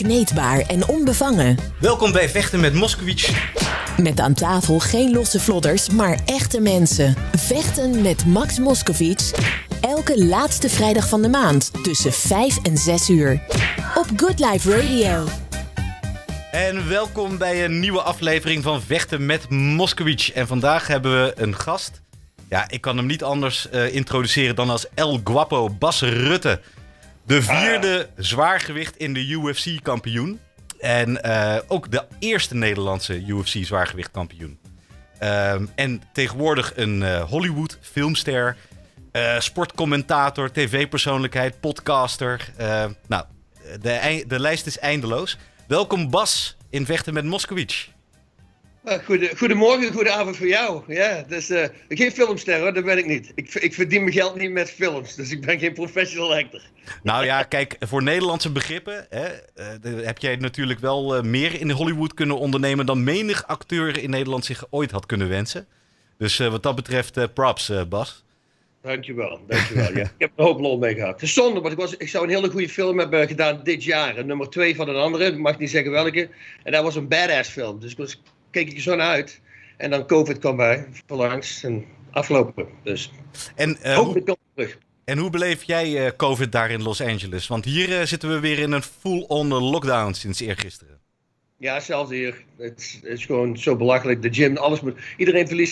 Onkneedbaar en onbevangen. Welkom bij Vechten met Moskowitz. Met aan tafel geen losse vlodders, maar echte mensen. Vechten met Max Moskowitz. Elke laatste vrijdag van de maand tussen 5 en 6 uur. Op Good Life Radio. En welkom bij een nieuwe aflevering van Vechten met Moskowitz. En vandaag hebben we een gast. Ja, ik kan hem niet anders introduceren dan als El Guapo Bas Rutte. De vierde zwaargewicht in de UFC-kampioen. En ook de eerste Nederlandse UFC-zwaargewicht-kampioen. En tegenwoordig een Hollywood-filmster, sportcommentator, tv-persoonlijkheid, podcaster. De lijst is eindeloos. Welkom Bas in Vechten met Moskowitz. Goedemorgen, goedenavond voor jou. Ja, dus, geen filmster hoor, dat ben ik niet. Ik verdien mijn geld niet met films, dus ik ben geen professional actor. Nou ja, kijk, voor Nederlandse begrippen heb jij natuurlijk wel meer in Hollywood kunnen ondernemen dan menig acteur in Nederland zich ooit had kunnen wensen. Dus wat dat betreft, props Bas. Dankjewel. Ja. Ik heb er een hoop lol mee gehad. Het is zonde, want ik zou een hele goede film hebben gedaan dit jaar. Nummer 2 van een andere, ik mag niet zeggen welke. En dat was een badass film, dus keek ik er zo naar uit. En dan COVID kwam bij, verlangs en afgelopen. Dus hopelijk komt terug. En hoe beleef jij COVID daar in Los Angeles? Want hier zitten we weer in een full-on lockdown sinds eergisteren. Ja, zelfs hier. Het is gewoon zo belachelijk. De gym, alles moet. Iedereen verliest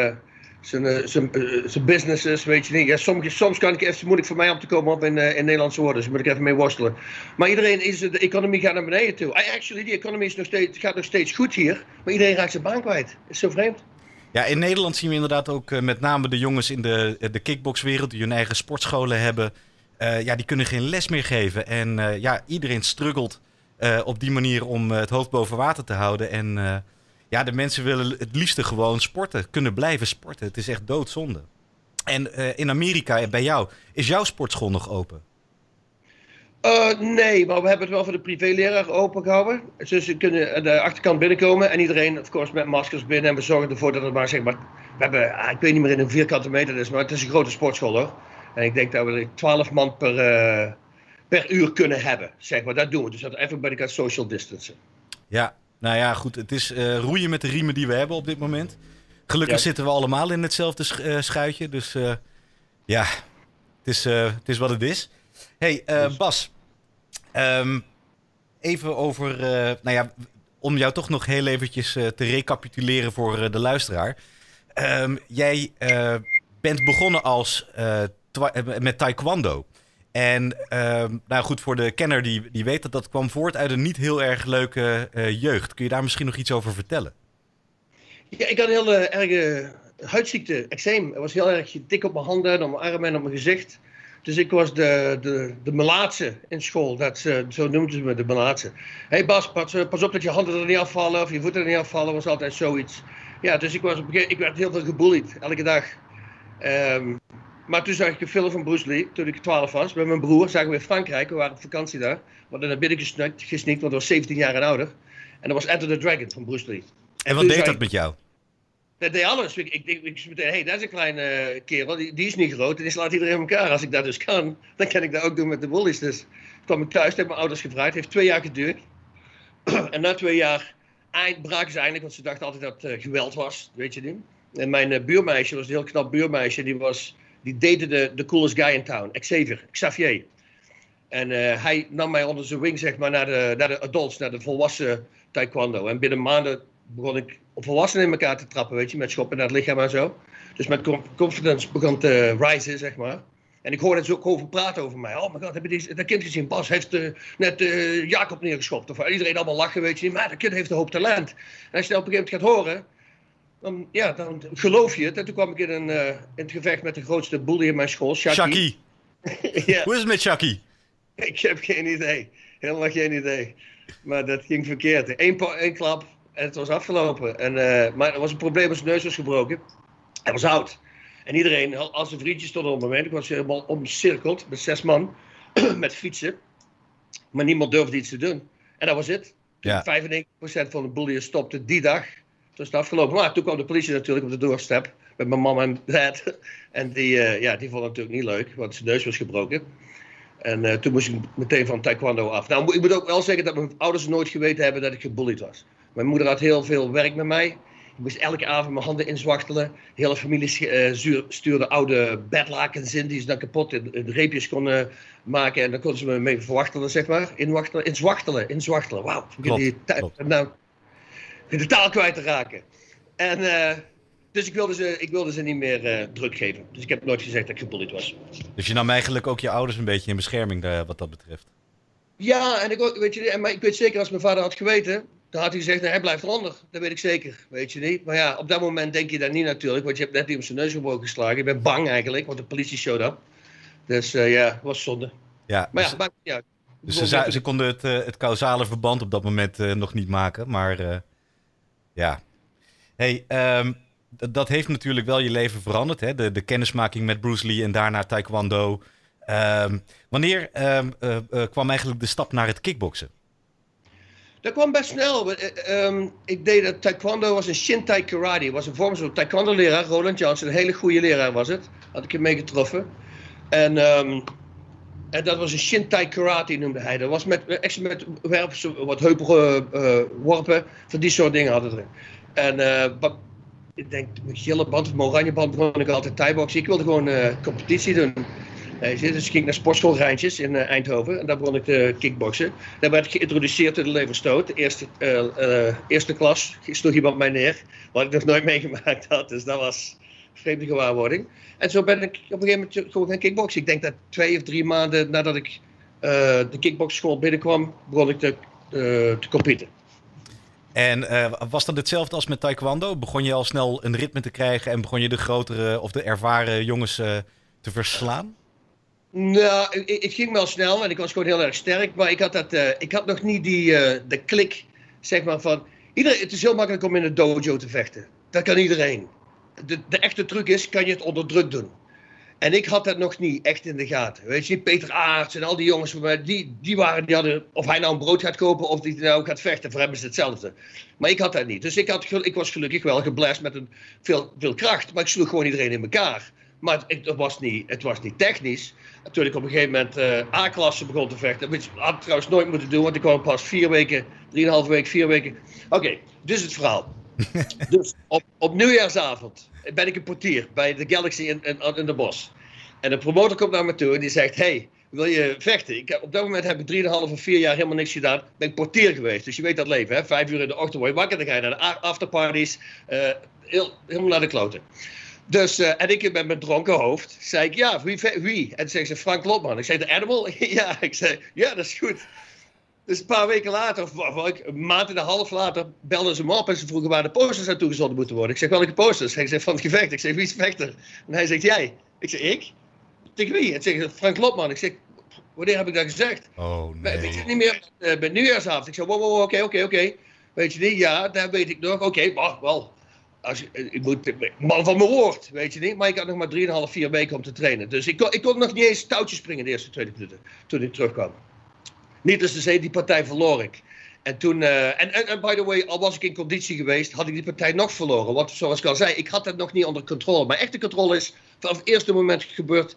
zijn businesses, weet je niet. Ja, soms kan ik even moeilijk voor mij op te komen op in Nederlandse woorden. Dus moet ik even mee worstelen. Maar de economie gaat naar beneden toe. Actually, die economie gaat nog steeds goed hier. Maar iedereen raakt zijn baan kwijt. Dat is zo vreemd. Ja, in Nederland zien we inderdaad ook met name de jongens in de kickboxwereld die hun eigen sportscholen hebben. Die kunnen geen les meer geven. En iedereen struggelt op die manier om het hoofd boven water te houden. En de mensen willen het liefste gewoon sporten, kunnen blijven sporten. Het is echt doodzonde. En in Amerika, bij jou, is jouw sportschool nog open? Nee, maar we hebben het wel voor de privéleraar open gehouden. Dus ze kunnen aan de achterkant binnenkomen en iedereen, of course, met maskers binnen. En we zorgen ervoor dat het maar, zeg maar, we hebben, ik weet niet meer in een vierkante meter is, maar het is een grote sportschool hoor. En ik denk dat we 12 man per uur kunnen hebben, zeg maar. Dat doen we, dus dat everybody gaat social distancen. Ja. Nou ja, goed. Het is roeien met de riemen die we hebben op dit moment. Gelukkig zitten we allemaal in hetzelfde schuitje. Dus het is wat het is. Hey, Bas. Even over... om jou toch nog heel eventjes te recapituleren voor de luisteraar. Jij bent begonnen met taekwondo. En goed, voor de kenner die weet dat kwam voort uit een niet heel erg leuke jeugd. Kun je daar misschien nog iets over vertellen? Ja, ik had een hele erge huidziekte, eczeem. Ik was heel erg dik op mijn handen, op mijn armen en op mijn gezicht. Dus ik was de melaatse in school, zo noemden ze me, de melaatse. Hé Bas, pas op dat je handen er niet afvallen of je voeten er niet afvallen, was altijd zoiets. Ja, dus ik werd heel veel gebullied, elke dag. Maar toen zag ik een film van Bruce Lee, toen ik 12 was, met mijn broer, zagen we in Frankrijk, we waren op vakantie daar. We hadden naar binnen gesneakt, want dat was 17 jaar en ouder. En dat was Enter the Dragon van Bruce Lee. En wat deed dat met jou? Dat deed alles. Ik meteen, dat is een kleine kerel, die is niet groot en die slaat iedereen in elkaar. Als ik dat dus kan, dan kan ik dat ook doen met de bullies. Dus toen kwam ik thuis, heb mijn ouders gevraagd, het heeft 2 jaar geduurd. En na 2 jaar braken ze eindelijk, want ze dachten altijd dat het geweld was, weet je niet. En mijn buurmeisje was een heel knap buurmeisje, die date de coolest guy in town, Xavier. En hij nam mij onder zijn wing, zeg maar, naar de adults, naar de volwassen taekwondo. En binnen maanden begon ik volwassenen in elkaar te trappen, weet je, met schoppen naar het lichaam en zo. Dus mijn confidence begon te rijzen, zeg maar. En ik hoorde het ook over praten over mij. Oh my god, heb je dat kind gezien? Bas heeft net Jacob neergeschopt. Of iedereen allemaal lachen, weet je niet. Maar dat kind heeft een hoop talent. En als je dat op een gegeven moment gaat horen, dan geloof je het. En toen kwam ik in het gevecht met de grootste bully in mijn school, Shaki. Ja. Hoe is het met Shaki? Ik heb geen idee. Helemaal geen idee. Maar dat ging verkeerd. Eén klap en het was afgelopen. Maar er was een probleem, zijn neus was gebroken. Hij was oud. En iedereen, als zijn vriendjes stonden op het moment. Ik was helemaal omcirkeld met 6 man. Met fietsen. Maar niemand durfde iets te doen. En dat was het. Ja. 95% van de bullies stopte die dag. Toen is het afgelopen. Maar toen kwam de politie natuurlijk op de doorstep. Met mijn mama en dad. En die vonden het natuurlijk niet leuk. Want zijn neus was gebroken. En toen moest ik meteen van taekwondo af. Nou, ik moet ook wel zeggen dat mijn ouders nooit geweten hebben dat ik gebullied was. Mijn moeder had heel veel werk met mij. Ik moest elke avond mijn handen inzwachtelen. De hele familie stuurde oude bedlakens in die ze dan kapot de reepjes konden maken. En dan konden ze me mee verwachtelen, zeg maar. Inzwachtelen. Wauw. Nou, de taal kwijt te raken. En dus ik wilde ze niet meer druk geven. Dus ik heb nooit gezegd dat ik gebullied was. Dus je nam eigenlijk ook je ouders een beetje in bescherming wat dat betreft? Ja, en maar ik weet zeker als mijn vader had geweten, dan had hij gezegd, nee, hij blijft eronder. Dat weet ik zeker, weet je niet. Maar ja, op dat moment denk je dat niet natuurlijk, want je hebt net iemand zijn neus gebroken geslagen. Je bent bang eigenlijk, want de politie showed up. Dus ja, het was zonde. Ja, maar ja, maakt niet uit. Dus ze konden het causale verband op dat moment nog niet maken, maar ja. Hey, dat heeft natuurlijk wel je leven veranderd, hè? De kennismaking met Bruce Lee en daarna taekwondo. Wanneer kwam eigenlijk de stap naar het kickboksen? Dat kwam best snel. Ik deed dat taekwondo was een Shintai karate. Het was een vorm van taekwondo leraar, Roland Johnson. Een hele goede leraar was het. Had ik hem mee getroffen. En dat was een Shintai karate noemde hij. Dat was echt met wat heupenworpen. Van die soort dingen hadden erin. En ik denk, met gele band of mijn oranje band begon ik altijd thai-boksen. Ik wilde gewoon competitie doen. Dus ik ging naar sportschool Rijntjes in Eindhoven en daar begon ik te kickboksen. Daar werd ik geïntroduceerd in de leverstoot. De eerste klas sloeg iemand mij neer, wat ik nog nooit meegemaakt had. Dus dat was een vreemde gewaarwording. En zo ben ik op een gegeven moment gewoon gaan kickboksen. Ik denk dat 2 of 3 maanden nadat ik de kickbokschool binnenkwam, begon ik te competen. En was dat hetzelfde als met taekwondo? Begon je al snel een ritme te krijgen en begon je de grotere of de ervaren jongens te verslaan? Nou, het ging wel snel en ik was gewoon heel erg sterk, maar ik had nog niet de klik, zeg maar, van... Het is heel makkelijk om in een dojo te vechten. Dat kan iedereen. De echte truc is, kan je het onder druk doen. En ik had dat nog niet echt in de gaten. Weet je, Peter Aerts en al die jongens van mij, die hadden, of hij nou een brood gaat kopen of die nou gaat vechten, voor hem is hetzelfde. Maar ik had dat niet. Dus ik was gelukkig wel geblest met veel kracht, maar ik sloeg gewoon iedereen in elkaar. Maar het was niet technisch. Toen ik op een gegeven moment A-klasse begon te vechten. Dat had ik trouwens nooit moeten doen, want ik kwam pas 4 weken, 3,5 weken, 4 weken. Oké, dus het verhaal. Dus op nieuwjaarsavond ben ik een portier bij de Galaxy in de bos. En de promotor komt naar me toe en die zegt, hey, wil je vechten? Op dat moment heb ik 3,5 of 4 jaar helemaal niks gedaan. Ben ik portier geweest, dus je weet dat leven, hè? 5 uur in de ochtend word je wakker, dan ga je naar de afterparties. Helemaal naar de kloten. Dus, en ik met mijn dronken hoofd, zei ik, ja, wie? En toen zei ze, Frank Lotman. Ik zei, de Animal? Ja, ik zei, ja, dat is goed. Dus een paar weken later, of een maand en een half later, belden ze me op en ze vroegen waar de posters naartoe gezonden moeten worden. Ik zeg, welke posters? Hij zegt, van het gevecht. Ik zeg, wie is vechter? En hij zegt, jij. Ik zeg, ik? Tegen wie? En zeg, Frank Lotman. Ik zeg, wanneer heb ik dat gezegd? Oh, nee. Weet je het niet meer? Bij nieuwjaarsavond. Ik zeg, wow, oké. Weet je niet? Ja, dat weet ik nog. Oké, wel. Ik moet man van mijn woord, weet je niet. Maar ik had nog maar 3,5, 4 weken om te trainen. Dus ik kon nog niet eens touwtjes springen de eerste 20 minuten. Toen ik terugkwam. Niet als te zeggen, die partij verloor ik. En toen, en by the way, al was ik in conditie geweest, had ik die partij nog verloren. Want zoals ik al zei, ik had dat nog niet onder controle. Maar echte controle is vanaf het eerste moment gebeurd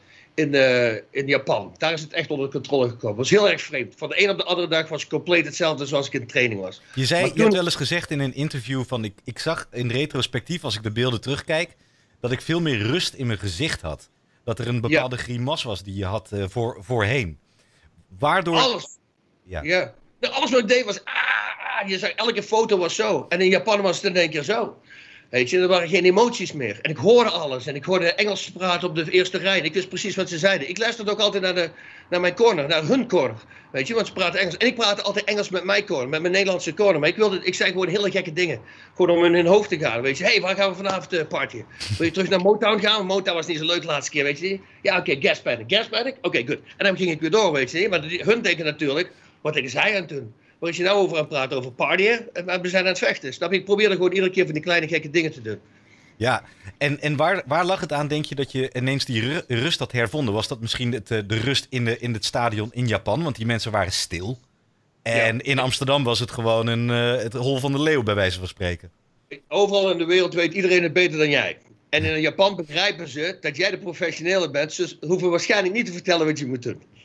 in Japan. Daar is het echt onder controle gekomen. Dat was heel erg vreemd. Van de een op de andere dag was het compleet hetzelfde zoals ik in training was. Je hebt wel eens gezegd in een interview van, ik zag in retrospectief, als ik de beelden terugkijk, dat ik veel meer rust in mijn gezicht had. Dat er een bepaalde grimas was die je had voorheen. Waardoor... Alles. Ja. Alles wat ik deed was, je zag, elke foto was zo. En in Japan was het in één keer zo. Weet je, er waren geen emoties meer. En ik hoorde alles. En ik hoorde Engels praten op de eerste rij. En ik wist precies wat ze zeiden. Ik luisterde ook altijd naar mijn corner, naar hun corner. Weet je, want ze praten Engels. En ik praatte altijd Engels met mijn corner, met mijn Nederlandse corner. Maar ik zei gewoon hele gekke dingen. Gewoon om in hun hoofd te gaan. Weet je, hey, waar gaan we vanavond partyen? Wil je terug naar Motown gaan? Motown was niet zo leuk de laatste keer, weet je. Ja, oké, Gas Panic? Oké, goed. En dan ging ik weer door, weet je. Maar hun denken natuurlijk, wat denken zij aan het doen? Waar is je nou over aan het praten? Over partyen? En we zijn aan het vechten. Snap je? Ik probeerde gewoon iedere keer van die kleine gekke dingen te doen. Ja, en waar lag het aan, denk je, dat je ineens die rust had hervonden? Was dat misschien de rust in het stadion in Japan? Want die mensen waren stil. En in Amsterdam was het gewoon het hol van de leeuw, bij wijze van spreken. Overal in de wereld weet iedereen het beter dan jij. En in Japan begrijpen ze dat jij de professionele bent. Dus ze hoeven waarschijnlijk niet te vertellen wat je moet doen.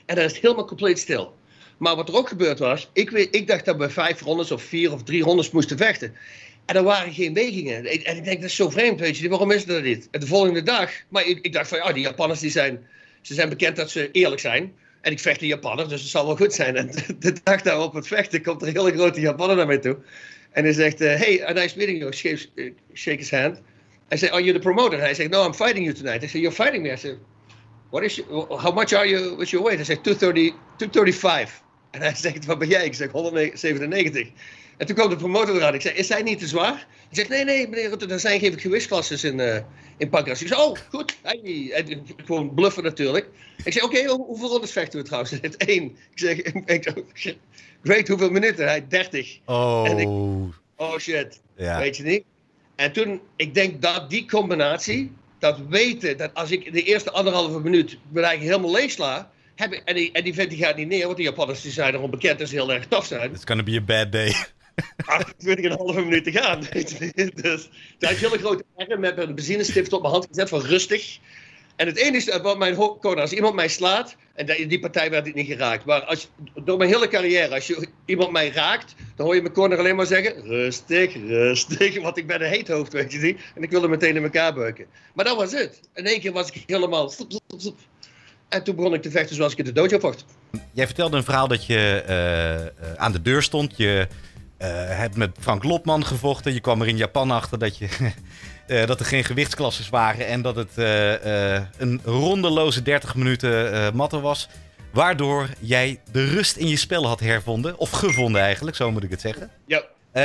En dan is het helemaal compleet stil. Maar wat er ook gebeurd was, ik dacht dat we 5 rondes of 4 of 3 rondes moesten vechten. En er waren geen wegingen. En ik denk, dat is zo vreemd, weet je. Waarom is dat niet? En de volgende dag, maar ik dacht van, ja, die Japanners ze zijn bekend dat ze eerlijk zijn. En ik vecht een Japanner, dus het zal wel goed zijn. En de dag daarop het vechten komt er een hele grote Japanner naar mij toe. En hij zegt, hey, a nice meeting you. Shake his hand. I say, are you the promoter? Hij zegt, no, I'm fighting you tonight. I say, you're fighting me? I said, how much are you, what's your weight? Hij zegt, 235. En hij zegt, wat ben jij? Ik zeg, 197. En toen kwam de promotor eraan. Ik zei, is hij niet te zwaar? Hij zegt, nee, meneer Rutte, er zijn geen gewichtsklassen in Pancras. Ik zei, oh, goed. En gewoon bluffen natuurlijk. Ik zei, oké, hoeveel rondes vechten we trouwens? Hij zegt, 1. Ik zeg, great, hoeveel minuten? Hij 30. Oh. En oh shit, weet je niet? En toen, ik denk dat die combinatie, dat weten, dat als ik de eerste 1,5 minuut me eigenlijk helemaal leeg sla, en die vent die gaat niet neer, want die Japanners die zijn erom bekend dat ze heel erg tof zijn. It's gonna be a bad day. 28,5 minuut te gaan. Dus daar is een hele grote ergen met een benzinestift op mijn hand gezet van rustig. En het enige wat mijn corner, als iemand mij slaat, en die partij werd niet geraakt, maar door mijn hele carrière, als iemand mij raakt, dan hoor je mijn corner alleen maar zeggen, rustig, want ik ben een heet hoofd, weet je niet, en ik wilde meteen in elkaar beuken. Maar dat was het. In één keer was ik helemaal, en toen begon ik te vechten zoals ik in de dojo vocht. Jij vertelde een verhaal dat je aan de deur stond, je hebt met Frank Lopman gevochten, je kwam er in Japan achter dat er geen gewichtsklasses waren en dat het een rondeloze 30 minuten matten was. Waardoor jij de rust in je spel had hervonden. Of gevonden eigenlijk, zo moet ik het zeggen. Ja.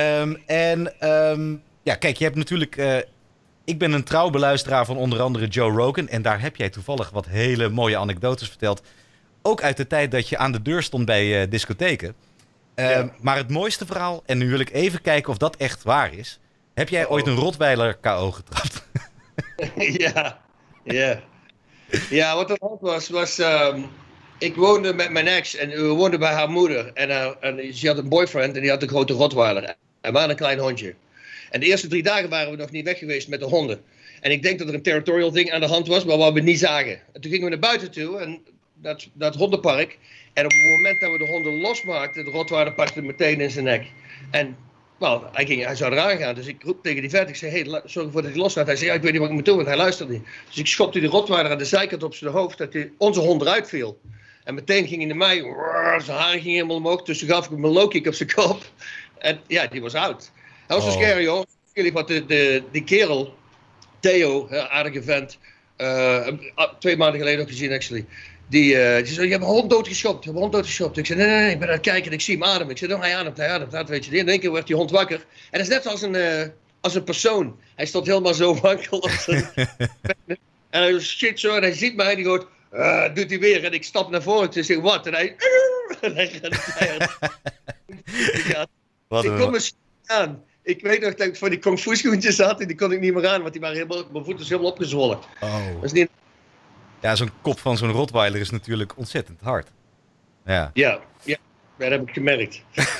Ja, kijk, je hebt natuurlijk... ik ben een trouw beluisteraar van onder andere Joe Rogan. En daar heb jij toevallig wat hele mooie anekdotes verteld. Ook uit de tijd dat je aan de deur stond bij discotheken. Maar het mooiste verhaal, en nu wil ik even kijken of dat echt waar is. Heb jij ooit een Rottweiler KO getrapt? Ja, wat er was ik woonde met mijn ex en we woonden bij haar moeder. En ze had een boyfriend en die had een grote Rottweiler. En we hadden een klein hondje. En de eerste 3 dagen waren we nog niet weg geweest met de honden. En ik denk dat er een territorial ding aan de hand was, maar wat we niet zagen. En toen gingen we naar buiten toe, en dat hondenpark. En op het moment dat we de honden losmaakten, de Rottweiler pakte meteen in zijn nek. En hij zou eraan gaan, dus ik roep tegen die vet. Ik zei, hey, zorg ervoor dat hij loslaat. Hij zei, ja, ik weet niet wat ik moet doen, want hij luistert niet. Dus ik schopte die Rottweiler aan de zijkant op zijn hoofd, dat onze hond eruit viel. En meteen ging hij naar mij, zijn haren gingen helemaal omhoog. Dus toen gaf ik hem een low kick op zijn kop. En ja, die was oud. Hij was zo scary, hoor. Wat die kerel, Theo, aardige vent, 2 maanden geleden ook gezien, actually. Die zei, je hebt een hond doodgeschopt. Ik zei, nee, ik ben aan het kijken en ik zie hem ademen. Ik zei, hij ademt, dat weet je niet. In één keer werd die hond wakker. En dat is net als een persoon. Hij stond helemaal zo wankel op zijn... En hij shit zo, en hij ziet mij en die hoort, doet hij weer. En ik stap naar voren en zeg, wat? En hij... En hij gaat. Ik kom eens aan. Ik weet nog dat ik voor die kung fu schoentjes had en die kon ik niet meer aan, want die waren helemaal, mijn voeten helemaal opgezwollen. Oh. Dat is niet... Ja, zo'n kop van zo'n Rottweiler is natuurlijk ontzettend hard. Ja, dat heb ik gemerkt.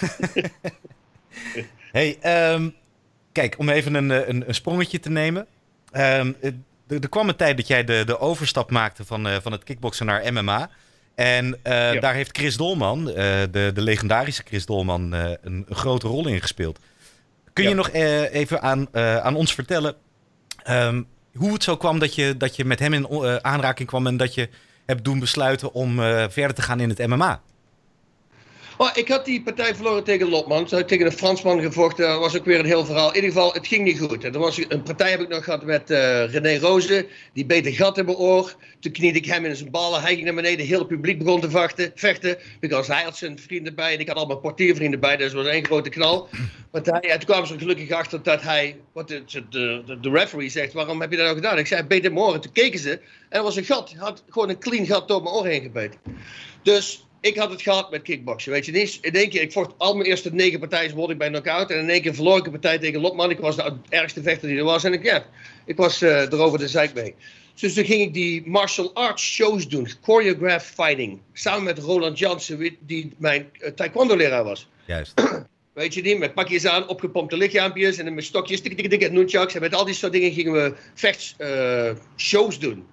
Hey, kijk, om even een sprongetje te nemen. Er kwam een tijd dat jij de overstap maakte van het kickboksen naar MMA. En daar heeft Chris Dolman, de legendarische Chris Dolman, een grote rol in gespeeld. Kun je nog even aan ons vertellen hoe het zo kwam dat je met hem in aanraking kwam en dat je hebt doen besluiten om verder te gaan in het MMA? Oh, ik had die partij verloren tegen Lopman. Ze had tegen een Fransman gevochten. Dat was ook weer een heel verhaal. In ieder geval, het ging niet goed. En er was een partij heb ik nog gehad met René Rozen. Die beet een gat in mijn oor. Toen knielde ik hem in zijn ballen. Hij ging naar beneden. Heel het publiek begon te vechten. Because hij had zijn vrienden bij. En ik had al mijn portiervrienden bij. Dus het was één grote knal. En toen kwamen ze er gelukkig achter dat hij... Wat de referee zegt, waarom heb je dat nou gedaan? Ik zei, hij beet in mijn oor. En toen keken ze. En er was een gat. Hij had gewoon een clean gat door mijn oor heen gebeten. Dus... Ik had het gehad met kickboksen, weet je niet. In één keer, ik vocht al mijn eerste 9 partijen, word ik bij knockout. En in één keer verloor ik een partij tegen Lopman. Ik was de ergste vechter die er was. En ik was erover de zeik mee. Dus toen ging ik die martial arts shows doen. Choreographed fighting. Samen met Roland Jansen, die mijn taekwondo leraar was. Juist. Weet je niet, met pakjes aan, opgepompte lichaampjes en met stokjes, tik, en nunchucks. En met al die soort dingen gingen we shows doen.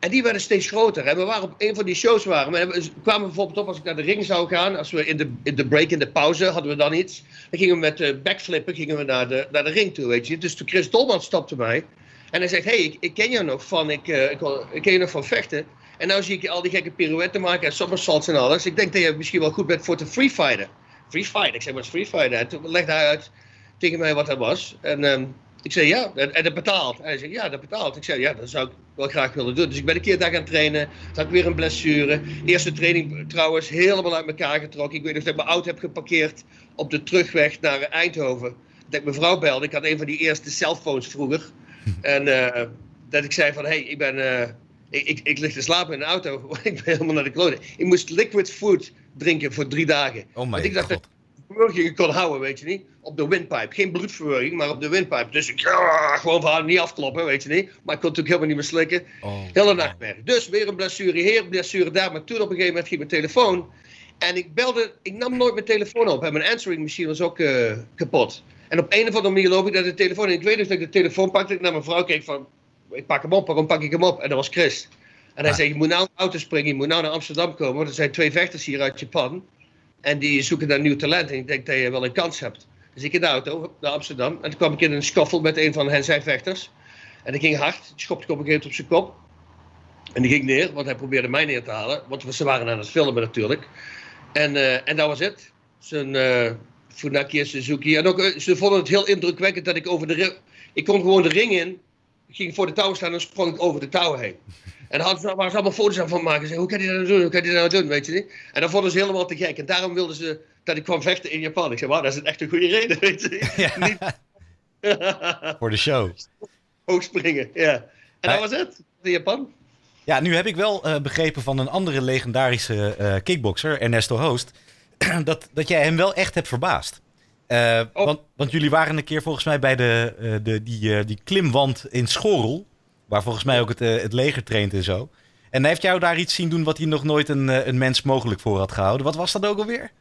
En die werden steeds groter. En we waren op een van die shows we kwamen bijvoorbeeld op als ik naar de ring zou gaan. Als we in de break, in de pauze, hadden we dan iets. Dan gingen we met backflippen naar de ring toe, weet je. Dus toen Chris Dolman stopte mij. En hij zegt, hey, ik ken jou nog van, ik ken je nog van vechten. En nou zie ik je al die gekke pirouetten maken en somersaults en alles. Ik denk dat je misschien wel goed bent voor te freefighten. Freefighten? Ik zeg, wat is freefighten? En toen legde hij uit tegen mij wat dat was. En ik zei, ja, en dat betaalt. En hij zei, ja, dat betaalt. Ik zei, ja, dat zou ik wel graag willen doen. Dus ik ben een keer daar gaan trainen. Toen had ik weer een blessure. Eerste training trouwens helemaal uit elkaar getrokken. Ik weet nog dat ik mijn auto heb geparkeerd op de terugweg naar Eindhoven. Dat ik mijn vrouw belde. Ik had een van die eerste cellphones vroeger. En dat ik zei van, hey, ik lig te slapen in de auto. Ik ben helemaal naar de kloten. Ik moest liquid food drinken voor 3 dagen. Oh my Want ik dacht God. dat ik verwerking kon houden, weet je niet. Op de windpipe. Geen bloedverwerking, maar op de windpipe. Dus ik gewoon van haar niet afkloppen, weet je niet. Maar ik kon natuurlijk helemaal niet meer slikken. Hele nachtmerrie. Dus weer een blessure hier, een blessure daar. Maar toen op een gegeven moment ging mijn telefoon. En ik nam nooit mijn telefoon op. En mijn answering machine was ook kapot. En op een of andere manier loop ik naar de telefoon. En ik weet dus dat ik de telefoon pakte. Ik naar mijn vrouw keek van, ik pak hem op, waarom pak ik hem op? En dat was Chris. En hij zei, je moet nou in de auto springen, je moet nou naar Amsterdam komen. Want er zijn 2 vechters hier uit Japan. En die zoeken naar nieuw talent. En ik denk dat je wel een kans hebt. Dus ik in de auto naar Amsterdam. En toen kwam ik in een scuffle met een van zijn vechters. En dat ging hard. Die schopte ik op een gegeven moment op zijn kop. En die ging neer, want hij probeerde mij neer te halen. Want ze waren aan het filmen natuurlijk. En dat was het. Zijn Funaki en Suzuki. En ook, ze vonden het heel indrukwekkend dat ik kon gewoon de ring in. Ik ging voor de touw staan en sprong ik over de touw heen. En daar waren ze allemaal foto's aan van maken. Ze zeiden, hoe kan je dat nou doen? Hoe kan je dat nou doen? Weet je niet? En dat vonden ze helemaal te gek. En daarom wilden ze dat ik kwam vechten in Japan. Ik zei, wauw, dat is echt een goede reden. Weet je niet? Ja. Voor de show. Hoog springen, ja. En dat was het. In Japan. Ja, nu heb ik wel begrepen van een andere legendarische kickbokser, Ernesto Hoost, dat jij hem wel echt hebt verbaasd. Want jullie waren een keer volgens mij bij die klimwand in Schorl, waar volgens mij ook het leger traint en zo. En hij heeft jou daar iets zien doen wat hij nog nooit een mens mogelijk voor had gehouden. Wat was dat ook alweer?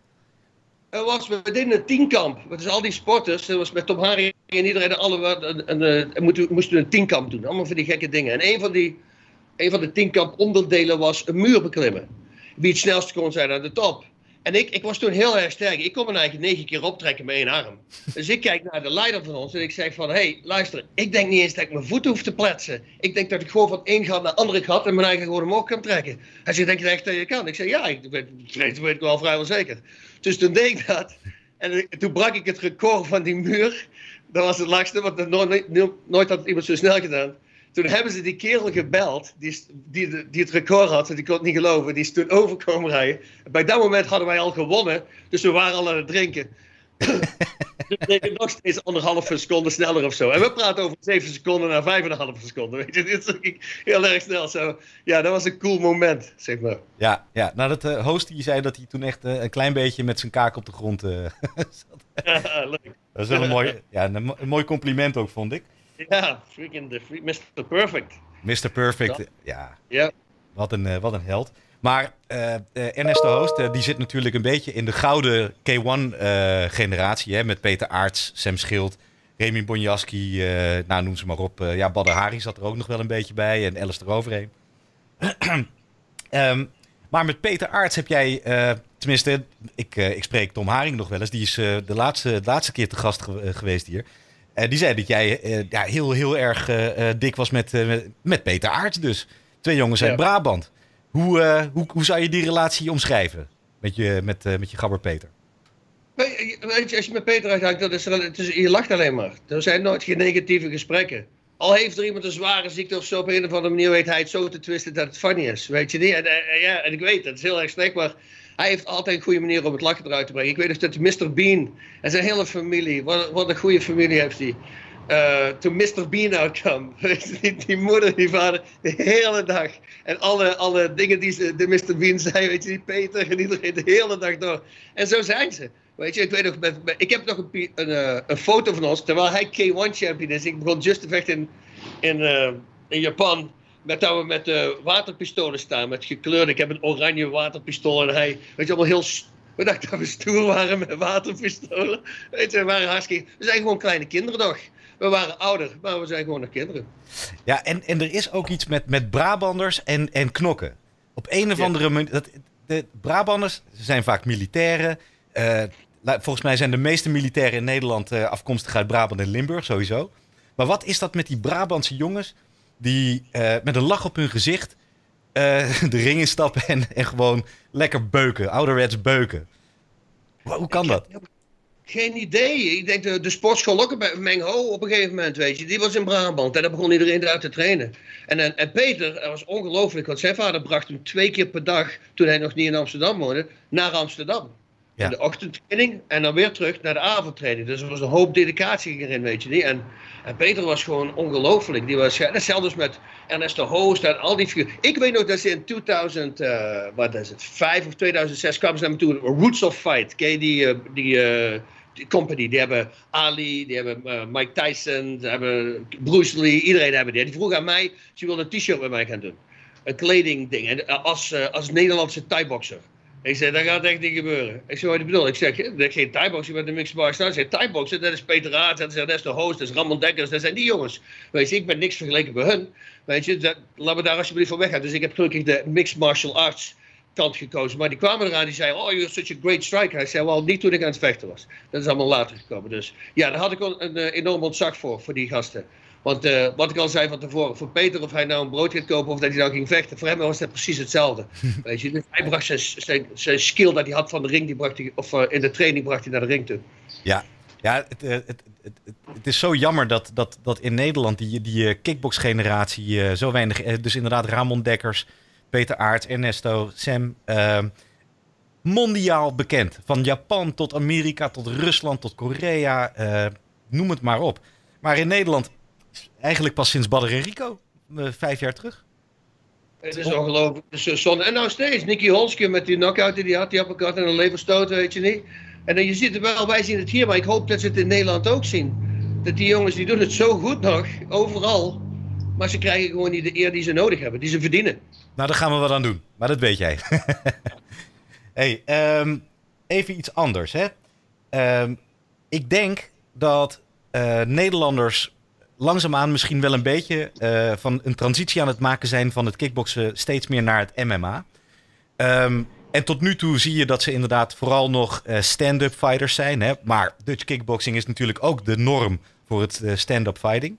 We deden een teamkamp. Dus al die sporters, dat was met Tom Haring en iedereen, moesten een teamkamp doen. Allemaal van die gekke dingen. En een van de teamkamp onderdelen was een muur beklimmen. Wie het snelst kon zijn aan de top. En ik was toen heel erg sterk. Ik kon me eigenlijk 9 keer optrekken met 1 arm. Dus ik kijk naar de leider van ons en ik zeg van, hey, luister, ik denk niet eens dat ik mijn voeten hoef te pletsen. Ik denk dat ik gewoon van 1 gat naar de andere gat en mijn eigen gewoon omhoog kan trekken. Hij zegt, denk je echt dat je kan? Ik zeg, ja, dat weet ik wel vrijwel zeker. Dus toen deed ik dat. En toen brak ik het record van die muur. Dat was het langste, want nooit had iemand zo snel gedaan. Toen hebben ze die kerel gebeld, die het record had, die kon het niet geloven, die is toen overkomen rijden. Bij dat moment hadden wij al gewonnen, dus we waren al aan het drinken. Dus ik denk nog steeds 1,5 seconde sneller of zo. En we praten over 7 seconden naar 5,5 seconden. Weet je, dit is heel erg snel zo. Ja, dat was een cool moment, zeg maar. Ja. Nou, dat Hoost die zei dat hij toen echt een klein beetje met zijn kaak op de grond zat. Ja, leuk. Dat is wel een mooi compliment ook, vond ik. Ja, freaking Mr. Perfect. Mr. Perfect, ja. Ja. Wat een held. Maar Ernesto Hoost, die zit natuurlijk een beetje in de gouden K1-generatie. Met Peter Aerts, Sam Schild, Remy Bonjaski, noem ze maar op. Badr Hari zat er ook nog wel een beetje bij en Alistair Overeem. Maar met Peter Aerts heb jij, tenminste, ik spreek Tom Haring nog wel eens. Die is de laatste keer te gast geweest hier. Die zei dat jij heel erg dik was met Peter Aerts dus. 2 jongens uit Brabant. Hoe zou je die relatie omschrijven met je gabber Peter? Weet je, als je met Peter uithangt, je lacht alleen maar. Er zijn nooit geen negatieve gesprekken. Al heeft er iemand een zware ziekte of zo, op een of andere manier weet hij het zo te twisten dat het funny is. Weet je niet? En ik weet, dat is heel erg slecht, maar hij heeft altijd een goede manier om het lachen eruit te brengen. Ik weet nog dat Mr. Bean en zijn hele familie, wat een goede familie heeft hij. Toen Mr. Bean uitkwam, die moeder, die vader, de hele dag. En alle dingen die de Mr. Bean zei, weet je, die Peter en iedereen de hele dag door. En zo zijn ze. Weet je, ik weet nog, ik heb nog een foto van ons, terwijl hij K1-champion is. Ik begon just te vechten in Japan. Dat we met waterpistolen staan, met gekleurde. Ik heb een oranje waterpistool en hij, weet je, allemaal heel... We dachten dat we stoer waren met waterpistolen. Weet je, we waren hartstikke... We zijn gewoon kleine kinderen nog. We waren ouder, maar we zijn gewoon nog kinderen. Ja, en er is ook iets met Brabanders en knokken. Op een of andere manier... De Brabanders zijn vaak militairen. Volgens mij zijn de meeste militairen in Nederland afkomstig uit Brabant en Limburg, sowieso. Maar wat is dat met die Brabantse jongens die met een lach op hun gezicht de ring instappen en gewoon lekker beuken, ouderwets beuken? Hoe kan dat? Geen idee. Ik denk de sportschool ook bij Mengho op een gegeven moment, weet je. Die was in Brabant en daar begon iedereen daar te trainen. En Peter, dat was ongelooflijk, want zijn vader bracht hem 2 keer per dag, toen hij nog niet in Amsterdam woonde, naar Amsterdam. Ja. In de ochtendtraining en dan weer terug naar de avondtraining. Dus er was een hoop dedicatie erin, weet je niet. En Peter was gewoon ongelooflijk. Die was hetzelfde als met Ernesto Hoost en al die figuren. Ik weet nog dat ze in 2005 of 2006 kwamen ze naar me toe. Roots of Fight. Ken je die company? Die hebben Ali, die hebben Mike Tyson, die hebben Bruce Lee. Iedereen hebben die. Die vroeg aan mij, ze wilde een t-shirt met mij gaan doen. Een kledingding. En als Nederlandse Thai-boxer. Ik zei, dat gaat echt niet gebeuren. Ik zei, wat bedoel? Ik zeg, dat is geen Thai-boxer met de mixed martial arts. Ik zei, Thai-boxer, dat is Peter Aarts, dat is Ernesto Hoost, dat is Ramon Dekkers, dat zijn die jongens. Weet je, ik ben niks vergeleken bij hun. Weet je, laten we daar alsjeblieft van weggaan. Dus ik heb gelukkig de mixed martial arts kant gekozen. Maar die kwamen eraan, die zeiden, oh, you're such a great striker. Ik zei, wel, niet toen ik aan het vechten was. Dat is allemaal later gekomen. Dus ja, daar had ik wel een enorm ontzag voor die gasten. Want wat ik al zei van tevoren, voor Peter of hij nou een brood gaat kopen of dat hij nou ging vechten, voor hem was dat precies hetzelfde. Weet je, dus hij bracht zijn skill dat hij had van de ring, die bracht hij, of in de training bracht hij naar de ring toe. Ja, het is zo jammer dat in Nederland die kickbox-generatie zo weinig, dus inderdaad Ramon Dekkers, Peter Aarts, Ernesto, Sam, mondiaal bekend. Van Japan tot Amerika, tot Rusland, tot Korea, noem het maar op. Maar in Nederland eigenlijk pas sinds Badr en Rico, 5 jaar terug. Het is ongelooflijk. En nou steeds, Nicky Holske met die knockout die hij had elkaar en een leverstoot, weet je niet. En je ziet het wel, wij zien het hier, maar ik hoop dat ze het in Nederland ook zien. Dat die jongens, die doen het zo goed nog, overal. Maar ze krijgen gewoon niet de eer die ze nodig hebben, die ze verdienen. Nou, daar gaan we wat aan doen, maar dat weet jij. Hey, even iets anders, hè. Ik denk dat Nederlanders langzaamaan misschien wel een beetje van een transitie aan het maken zijn van het kickboksen steeds meer naar het MMA. En tot nu toe zie je dat ze inderdaad vooral nog stand-up fighters zijn. Hè? Maar Dutch kickboxing is natuurlijk ook de norm voor het stand-up fighting.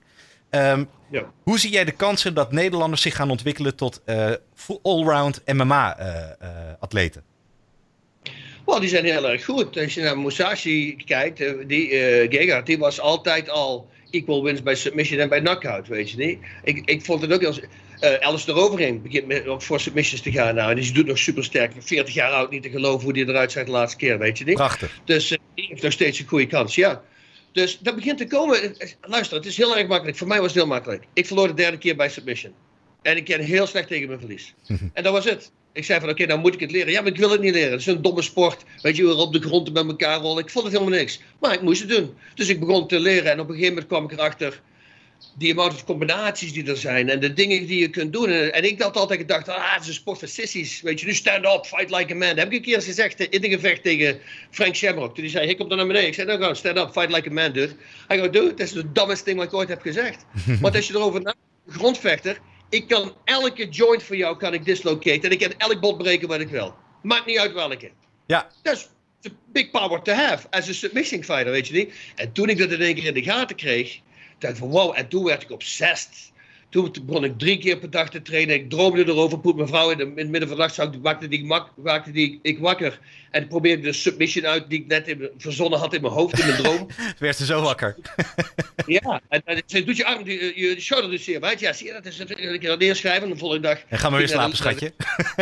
Hoe zie jij de kansen dat Nederlanders zich gaan ontwikkelen tot allround MMA-atleten? Wel, die zijn heel erg goed. Als je naar Musashi kijkt, Gegard, die was altijd al equal wins bij submission en bij knockout, weet je niet. Ik vond het ook als Alistair Overeem begint voor submissions te gaan. Nou, die doet nog super sterk. 40 jaar oud, niet te geloven hoe die eruit zag de laatste keer, weet je niet. Prachtig. Dus die heeft nog steeds een goede kans, ja. Dus dat begint te komen. Luister, het is heel erg makkelijk. Voor mij was het heel makkelijk. Ik verloor de 3e keer bij submission. En ik ken heel slecht tegen mijn verlies. En dat was het. Ik zei van oké, nou moet ik het leren. Ja, maar ik wil het niet leren. Het is een domme sport. Weet je, weer op de grond met elkaar rollen. Ik vond het helemaal niks. Maar ik moest het doen. Dus ik begon te leren. En op een gegeven moment kwam ik erachter die amount of combinaties die er zijn. En de dingen die je kunt doen. En ik had altijd gedacht, het is een sport voor sissies. Weet je, nu stand up, fight like a man. Dat heb ik een keer eens gezegd in een gevecht tegen Frank Shamrock. Toen hij zei, ik kom dan naar beneden. Ik zei, nou gewoon, stand up, fight like a man, dude. Hij gaat, dude, dat is de dumbest ding wat ik ooit heb gezegd. Want als je erover nadenkt, grondvechter. Ik kan elke joint voor jou kan ik dislocaten. En ik kan elk bot breken wat ik wil. Maakt niet uit welke. Ja. Dat is a big power to have. As a submission fighter, weet je niet. En toen ik dat in één keer in de gaten kreeg. Dacht ik van wow. En toen werd ik obsessed. Toen begon ik 3 keer per dag te trainen. Ik droomde erover. Poet mijn vrouw in het midden van de nacht. Maakte ik wakker. En probeerde de submission uit die ik net verzonnen had in mijn hoofd. In mijn droom. Werd ze zo wakker. Ja. En ze doet je arm, je shoulder dus zeer wijd. Ja, zie je dat? Is een keer neerschrijven. En de volgende dag. En ga maar weer slapen, schatje.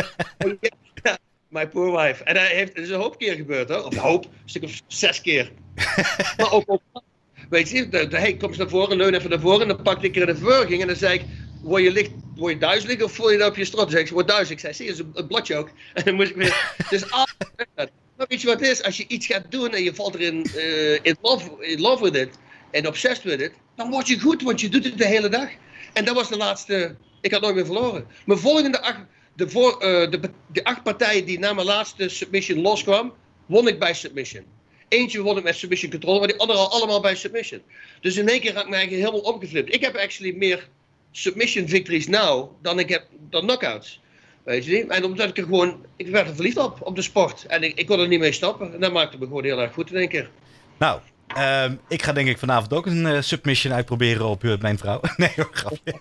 Ja, my poor wife. En dat is een hoop keer gebeurd, hoor. Of een hoop. Een stuk of 6 keer. Maar ook. Weet je, hey, kom eens naar voren, leun even naar voren. En dan pakte ik er een verwerking en dan zei ik, word je duizelig of voel je dat op je strot? Dan zei ik word duizelig. Ik zei, zie je, een bladje ook. En dan moest ik weer, dus maar weet je wat het is? Als je iets gaat doen en je valt erin in love with it en obsessed with it, dan word je goed, want je doet het de hele dag. En dat was de laatste, ik had nooit meer verloren. Mijn volgende de 8 partijen die na mijn laatste submission loskwam, won ik bij submission. Eentje won ik met submission control, maar die andere allemaal bij submission. Dus in één keer had ik me eigenlijk helemaal omgeflipt. Ik heb actually meer submission victories nou dan knockouts. Weet je niet? En omdat ik werd er verliefd op de sport. En ik kon er niet mee stoppen. En dat maakte me gewoon heel erg goed in één keer. Nou, ik ga denk ik vanavond ook een submission uitproberen op mijn vrouw. Nee hoor, grapje.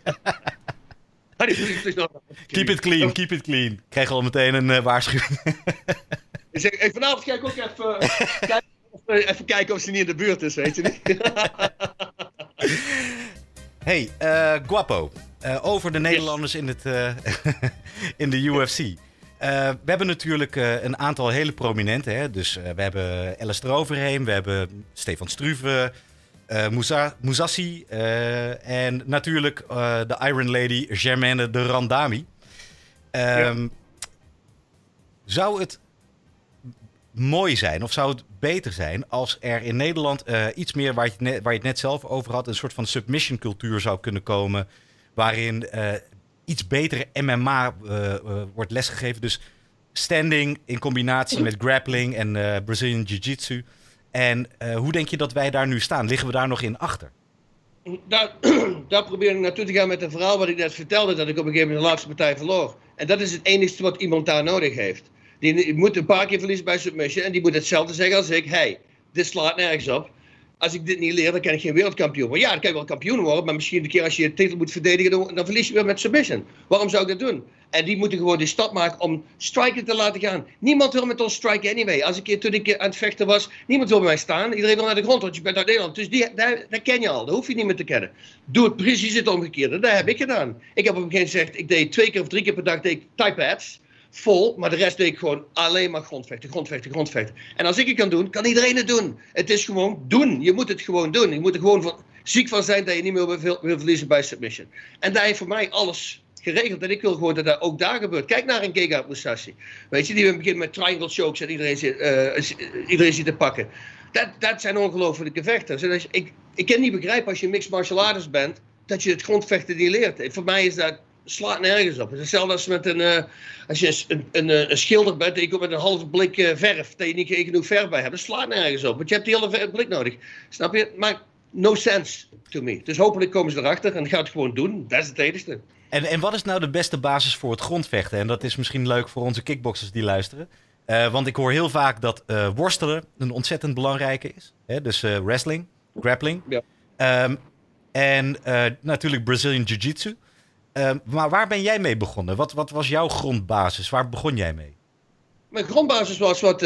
Keep it clean, keep it clean. Ik krijg al meteen een waarschuwing. Ik zeg, vanavond ga ik ook even kijken of ze niet in de buurt is, weet je niet? Hey, Guapo. Over de Nederlanders in de UFC. We hebben natuurlijk een aantal hele prominenten. Hè? Dus we hebben Alistair Overeem, we hebben Stefan Struve, Mousasi en natuurlijk de Iron Lady Germaine de Randami. Zou het mooi zijn of zou het beter zijn als er in Nederland iets meer, waar je het net zelf over had, een soort van submission cultuur zou kunnen komen, waarin iets betere MMA wordt lesgegeven. Dus standing in combinatie met grappling en Brazilian Jiu-Jitsu. En hoe denk je dat wij daar nu staan? Liggen we daar nog in achter? Daar probeer ik naartoe te gaan met een verhaal wat ik net vertelde, dat ik op een gegeven moment de laatste partij verloor. En dat is het enige wat iemand daar nodig heeft. Die moet een paar keer verliezen bij submission en die moet hetzelfde zeggen als ik. Hey, dit slaat nergens op. Als ik dit niet leer, dan kan ik geen wereldkampioen worden. Ja, dan kan je wel kampioen worden, maar misschien de keer als je je titel moet verdedigen, dan verlies je weer met submission. Waarom zou ik dat doen? En die moeten gewoon de stap maken om striken te laten gaan. Niemand wil met ons striken anyway. Toen ik aan het vechten was, niemand wil bij mij staan. Iedereen wil naar de grond, want je bent uit Nederland. Dus dat ken je al, dat hoef je niet meer te kennen. Doe het precies het omgekeerde, dat heb ik gedaan. Ik heb op een gegeven moment gezegd, ik deed 2 keer of 3 keer per dag Thai-pads. Vol, maar de rest deed ik gewoon alleen maar grondvechten. En als ik het kan doen, kan iedereen het doen. Het is gewoon doen. Je moet het gewoon doen. Je moet er gewoon ziek van zijn dat je niet meer wil verliezen bij submission. En daar heeft voor mij alles geregeld. En ik wil gewoon dat dat ook daar gebeurt. Kijk naar een Gegard Mousasi. Weet je, die begint met triangle chokes en iedereen zit te pakken. Dat zijn ongelofelijke vechters. En ik kan niet begrijpen als je mixed martial artist bent, dat je het grondvechten niet leert. Voor mij is dat slaat nergens op. Het is hetzelfde als als je een schilder bent en je komt met een halve blik verf, dat je niet genoeg verf bij hebt. Dat slaat nergens op, want je hebt die hele blik nodig. Snap je? Maar no sense to me. Dus hopelijk komen ze erachter en gaan het gewoon doen. Dat is het enige. En wat is nou de beste basis voor het grondvechten? En dat is misschien leuk voor onze kickboxers die luisteren. Want ik hoor heel vaak dat worstelen een ontzettend belangrijke is. Hè? Dus wrestling, grappling. Ja. En natuurlijk Brazilian Jiu-Jitsu. Maar waar ben jij mee begonnen? Wat was jouw grondbasis? Waar begon jij mee? Mijn grondbasis was wat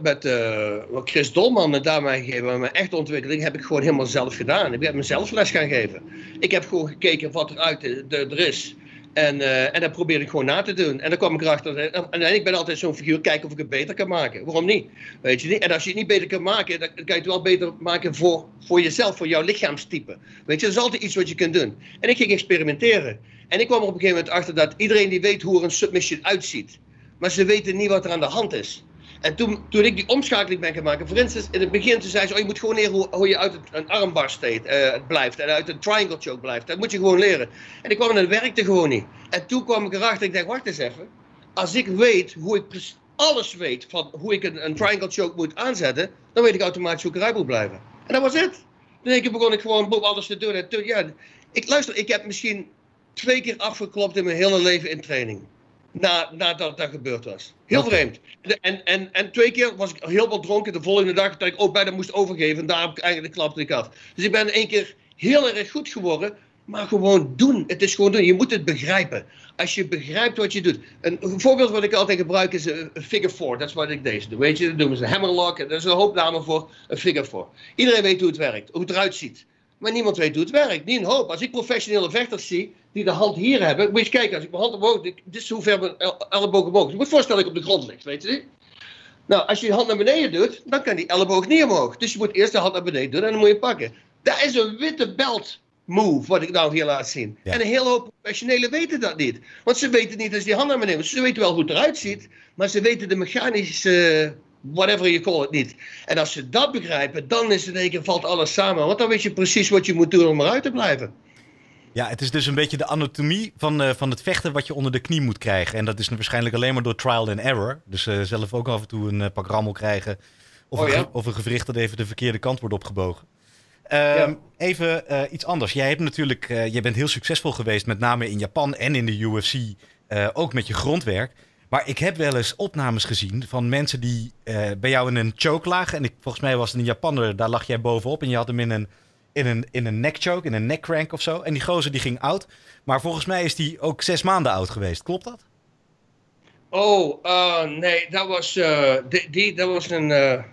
Chris Dolman me daarmee gegeven. Maar mijn echte ontwikkeling heb ik gewoon helemaal zelf gedaan. Ik heb mezelf les gaan geven. Ik heb gewoon gekeken wat er is. En dat probeer ik gewoon na te doen. En dan kwam ik erachter. En ik ben altijd zo'n figuur, kijken of ik het beter kan maken. Waarom niet? Weet je niet? En als je het niet beter kan maken, dan kan je het wel beter maken voor jezelf, voor jouw lichaamstype. Weet je, dat is altijd iets wat je kunt doen. En ik ging experimenteren. En ik kwam er op een gegeven moment achter dat iedereen die weet hoe er een submission uitziet. Maar ze weten niet wat er aan de hand is. En toen ik die omschakeling ben gaan maken, voor instance, in het begin toen zei ze, je moet gewoon leren hoe je uit een armbar blijft en uit een triangle choke blijft. Dat moet je gewoon leren. En ik kwam en het werkte gewoon niet. En toen kwam ik erachter, ik dacht, wacht eens even. Als ik weet hoe ik alles weet van hoe ik een triangle choke moet aanzetten, dan weet ik automatisch hoe ik eruit moet blijven. En dat was het. Toen begon ik gewoon alles te doen. En toen, ik heb misschien 2 keer afgeklopt in mijn hele leven in training. Nadat dat gebeurd was. Heel vreemd. En 2 keer was ik heel wat dronken. De volgende dag dat ik ook bijna moest overgeven. En daar heb ik eigenlijk de klap af. Dus ik ben 1 keer heel erg goed geworden. Maar gewoon doen. Het is gewoon doen. Je moet het begrijpen. Als je begrijpt wat je doet. Een voorbeeld wat ik altijd gebruik is een figure 4. Dat is wat ik deze doe. Weet je, dat noemen ze hammerlock. Dat is een hoop namen voor een figure 4. Iedereen weet hoe het werkt. Hoe het eruit ziet. Maar niemand weet hoe het werkt. Niet een hoop. Als ik professionele vechters zie die de hand hier hebben. Moet je kijken, als ik mijn hand omhoog. Dit is hoe ver mijn elleboog omhoog is. Je moet voorstellen dat ik op de grond lig. Weet je niet? Nou, als je je hand naar beneden doet, dan kan die elleboog niet omhoog. Dus je moet eerst de hand naar beneden doen en dan moet je pakken. Dat is een witte belt move, wat ik nou hier laat zien. Ja. En een hele hoop professionelen weten dat niet. Want ze weten niet als die hand naar beneden doet. Ze weten wel hoe het eruit ziet. Maar ze weten de mechanische whatever you call it niet. En als ze dat begrijpen, dan is in één keer valt alles samen. Want dan weet je precies wat je moet doen om eruit te blijven. Ja, het is dus een beetje de anatomie van het vechten wat je onder de knie moet krijgen. En dat is waarschijnlijk alleen maar door trial and error. Dus zelf ook af en toe een pak rammel krijgen. Of een gewricht dat even de verkeerde kant wordt opgebogen. Ja. Even iets anders. Jij hebt natuurlijk, jij bent heel succesvol geweest, met name in Japan en in de UFC. Ook met je grondwerk. Maar ik heb wel eens opnames gezien van mensen die bij jou in een choke lagen. En volgens mij was het een Japanner, daar lag jij bovenop. En je had hem in een neck choke, in een neck crank of zo. En die gozer die ging oud. Maar volgens mij is die ook 6 maanden oud geweest. Klopt dat? Nee, dat was, dat was een,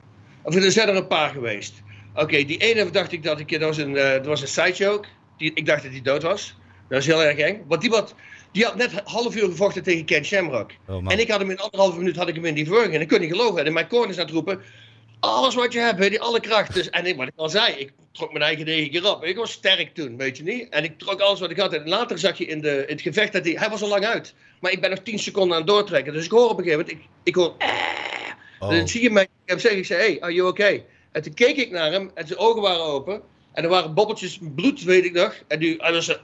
er zijn er een paar geweest. Oké, die ene dacht ik dat was een side choke. Ik dacht dat hij dood was. Dat is heel erg eng. Want die had net een half uur gevochten tegen Ken Shamrock. En ik had hem in 1,5 minuut in die verwerking. En ik kon niet geloven. En mijn corners aan het roepen, alles wat je hebt, weet je, alle kracht. Dus, en wat ik al zei, ik trok mijn eigen 9 keer op. Ik was sterk toen, weet je niet. En ik trok alles wat ik had. En later zag je in het gevecht dat hij was al lang uit. Maar ik ben nog 10 seconden aan het doortrekken. Dus ik hoor op een gegeven moment, ik hoor Dan zie je mij hem zeggen, ik zei, hey, are you okay? En toen keek ik naar hem en zijn ogen waren open. En er waren bobbeltjes bloed, weet ik nog. En hij was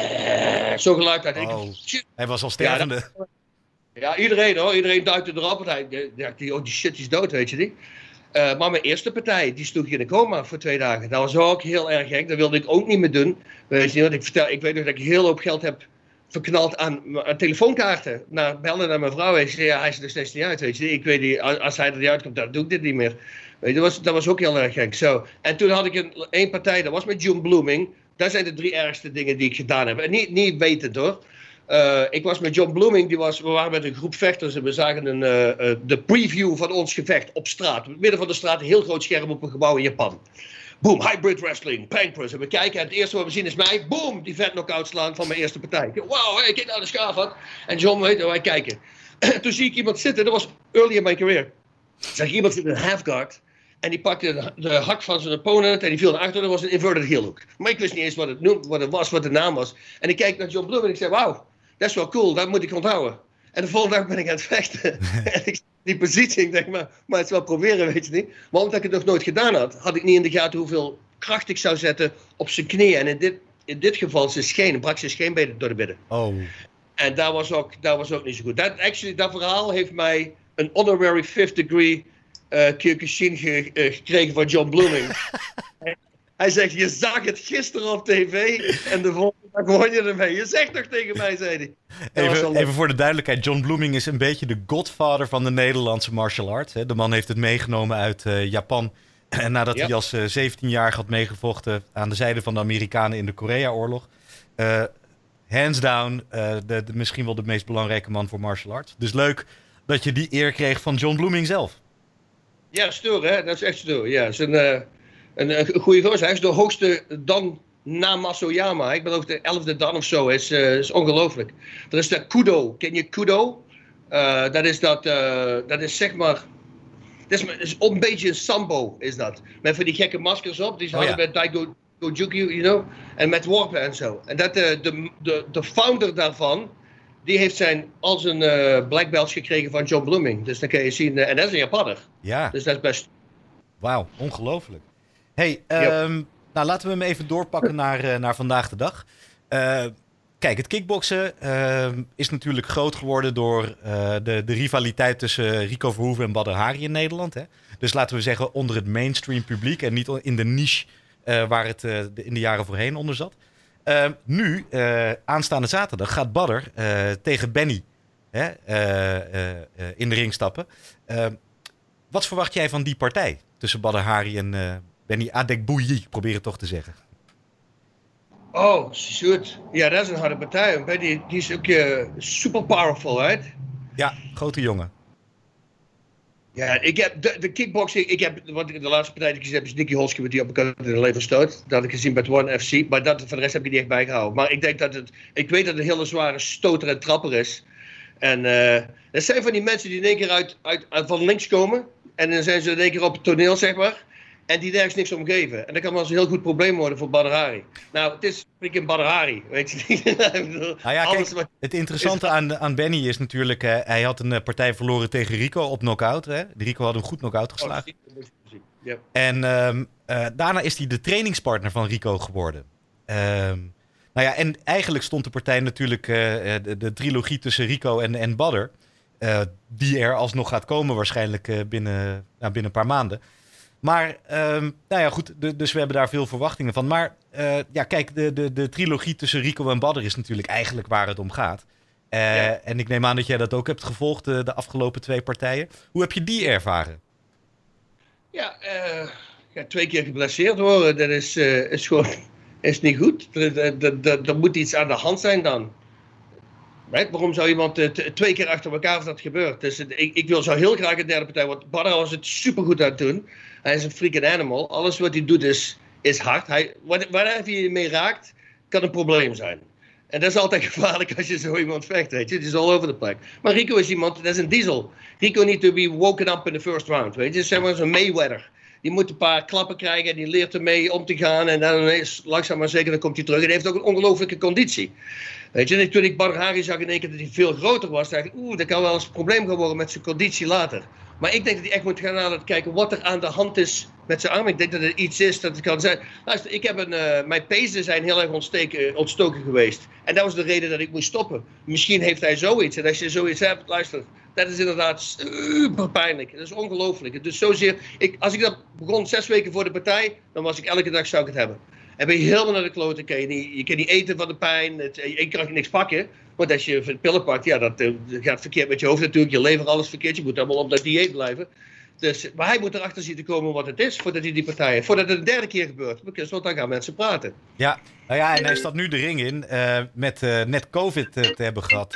zo geluid uit. Hij was al stervende. Ja, iedereen hoor. Iedereen duikte erop. En hij dacht, die shit is dood, weet je niet. Maar mijn eerste partij, die sloeg in een coma voor 2 dagen. Dat was ook heel erg gek. Dat wilde ik ook niet meer doen. Weet je niet, want ik weet nog dat ik heel hoop geld heb verknald aan telefoonkaarten. Belde naar mijn vrouw en zei, ja, hij is er nog steeds niet uit, weet je niet. Ik weet niet, als hij er niet uitkomt, dan doe ik dit niet meer. Weet je, dat was ook heel erg gek. Zo. En toen had ik een partij, dat was met John Blooming. Dat zijn de 3 ergste dingen die ik gedaan heb. En niet wetend hoor. Ik was met John Blooming, we waren met een groep vechters en we zagen de preview van ons gevecht op straat. In het midden van de straat, een heel groot scherm op een gebouw in Japan. Boom, hybrid wrestling, pancrase. En we kijken en het eerste wat we zien is mij, boom, die vet knock-out slaan van mijn eerste partij. Wauw, hey, kijk nou de schaaf had. En John, weet je, wij kijken. Toen zie ik iemand zitten, dat was early in mijn career. Zag ik iemand zitten in een half-guard. En die pakte de hak van zijn opponent en die viel naar achter. Dat was een inverted heel hook. Maar ik wist niet eens wat de naam was. En ik kijk naar John Bloom en ik zei, wauw, dat is wel cool, dat moet ik onthouden. En de volgende dag ben ik aan het vechten. En ik die positie, ik denk, maar het is wel proberen, weet je niet. Maar omdat ik het nog nooit gedaan had ik niet in de gaten hoeveel kracht ik zou zetten op zijn knieën. En in dit geval zijn scheen, brak zijn scheenbeen door de midden. Oh. En dat was ook niet zo goed. Dat verhaal heeft mij een honorary 5th degree Kyokushin gekregen van John Blooming. Hij zegt, je zag het gisteren op tv en de volgende dag won je ermee. Je zegt toch tegen mij, zei hij. Even voor de duidelijkheid, John Blooming is een beetje de godfather van de Nederlandse martial arts. De man heeft het meegenomen uit Japan. En nadat hij als 17-jarige had meegevochten aan de zijde van de Amerikanen in de Korea-oorlog. Hands down, misschien wel de meest belangrijke man voor martial arts. Dus leuk dat je die eer kreeg van John Blooming zelf. Ja, stoer hè, dat is echt stoer. Ja, het is een goede gozer. Hij is de hoogste dan na Masoyama. Ik ben ook de 11e dan of zo. Is ongelooflijk. Er is de Kudo. Ken je Kudo? Dat is zeg maar... Dat is een beetje een sambo, is dat. Met van die gekke maskers op. Die hadden bij Daigo Juku, you know. En met worpen en zo. En dat de founder daarvan... Die heeft al zijn black belts gekregen van John Blooming. Dus dan kan je zien... en dat is een Japanner. Ja. Dus dat is best... Wauw, ongelooflijk. Hey, nou laten we hem even doorpakken naar vandaag de dag. Kijk, het kickboksen is natuurlijk groot geworden door de rivaliteit tussen Rico Verhoeven en Badr Hari in Nederland. Hè? Dus laten we zeggen onder het mainstream publiek en niet in de niche waar het in de jaren voorheen onder zat. Nu, aanstaande zaterdag, gaat Badr tegen Benny in de ring stappen. Wat verwacht jij van die partij tussen Badr Hari en Benny Adegbuyi? Ik probeer het toch te zeggen. Oh, shoot. Ja, dat is een harde partij. Benny, die is ook super powerful, right? Ja, grote jongen. Ja, ik heb de kickboxing, wat ik de laatste partij die ik gezien heb, is Nicky Holski met die op elkaar in de lever stoot. Dat had ik gezien bij One FC, maar voor de rest heb ik die echt bijgehouden. Maar ik denk ik weet dat het een hele zware stoter en trapper is. En dat zijn van die mensen die in één keer uit van links komen. En dan zijn ze in één keer op het toneel, zeg maar. En die nergens niks om geven. En dat kan wel eens een heel goed probleem worden voor Badr Hari. Nou, het is freaking Badr Hari, weet je niet. Nou ja, kijk, het interessante aan Benny is natuurlijk... hij had een partij verloren tegen Rico op knockout. Hè? Rico had hem goed knockout geslagen. Ja. En daarna is hij de trainingspartner van Rico geworden. Nou ja, en eigenlijk stond de partij natuurlijk... de trilogie tussen Rico en Badr... die er alsnog gaat komen waarschijnlijk binnen een paar maanden... Maar, nou ja, goed, dus we hebben daar veel verwachtingen van. Maar ja, kijk, de trilogie tussen Rico en Badr is natuurlijk eigenlijk waar het om gaat. En ik neem aan dat jij dat ook hebt gevolgd, de afgelopen 2 partijen. Hoe heb je die ervaren? Ja, 2 keer geblesseerd worden, dat is gewoon is niet goed. Er moet iets aan de hand zijn dan. Right? Waarom zou iemand 2 keer achter elkaar of dat gebeurt? Dus ik wil zo heel graag een derde partij, want Badr was het supergoed aan het doen. Hij is een freaking animal. Alles wat hij doet is hard. Waar hij mee raakt, kan een probleem zijn. En dat is altijd gevaarlijk als je zo iemand vecht, weet je. Het is all over the place. Maar Rico is iemand, dat is een diesel. Rico need to be woken up in the first round, weet je. Dat is zeg maar zo'n Mayweather. Die moet een paar klappen krijgen en die leert ermee om te gaan. En dan ineens, langzaam maar zeker, dan komt hij terug. En hij heeft ook een ongelooflijke conditie. Weet je, en toen ik Badr Hari zag in één keer dat hij veel groter was, dacht ik, dat kan wel eens een probleem gaan worden met zijn conditie later. Maar ik denk dat hij echt moet gaan kijken wat er aan de hand is met zijn arm. Ik denk dat er iets is dat het kan zijn. Luister, ik heb mijn pezen zijn heel erg ontstoken geweest. En dat was de reden dat ik moest stoppen. Misschien heeft hij zoiets. En als je zoiets hebt, luister, dat is inderdaad super pijnlijk. Dat is ongelooflijk. Dus zozeer, als ik dat begon 6 weken voor de partij, dan was ik elke dag zou ik het hebben. En ben je helemaal naar de kloten, je kan niet eten van de pijn, je kan niks pakken. Want als je pillen pakt, ja, dat gaat verkeerd met je hoofd natuurlijk, je lever alles verkeerd, je moet allemaal op dat dieet blijven. Dus, maar hij moet erachter zien te komen wat het is, voordat hij die partij heeft. Voordat het een derde keer gebeurt, want dan gaan mensen praten. Ja, nou ja, en hij staat nu de ring in, met net COVID te hebben gehad.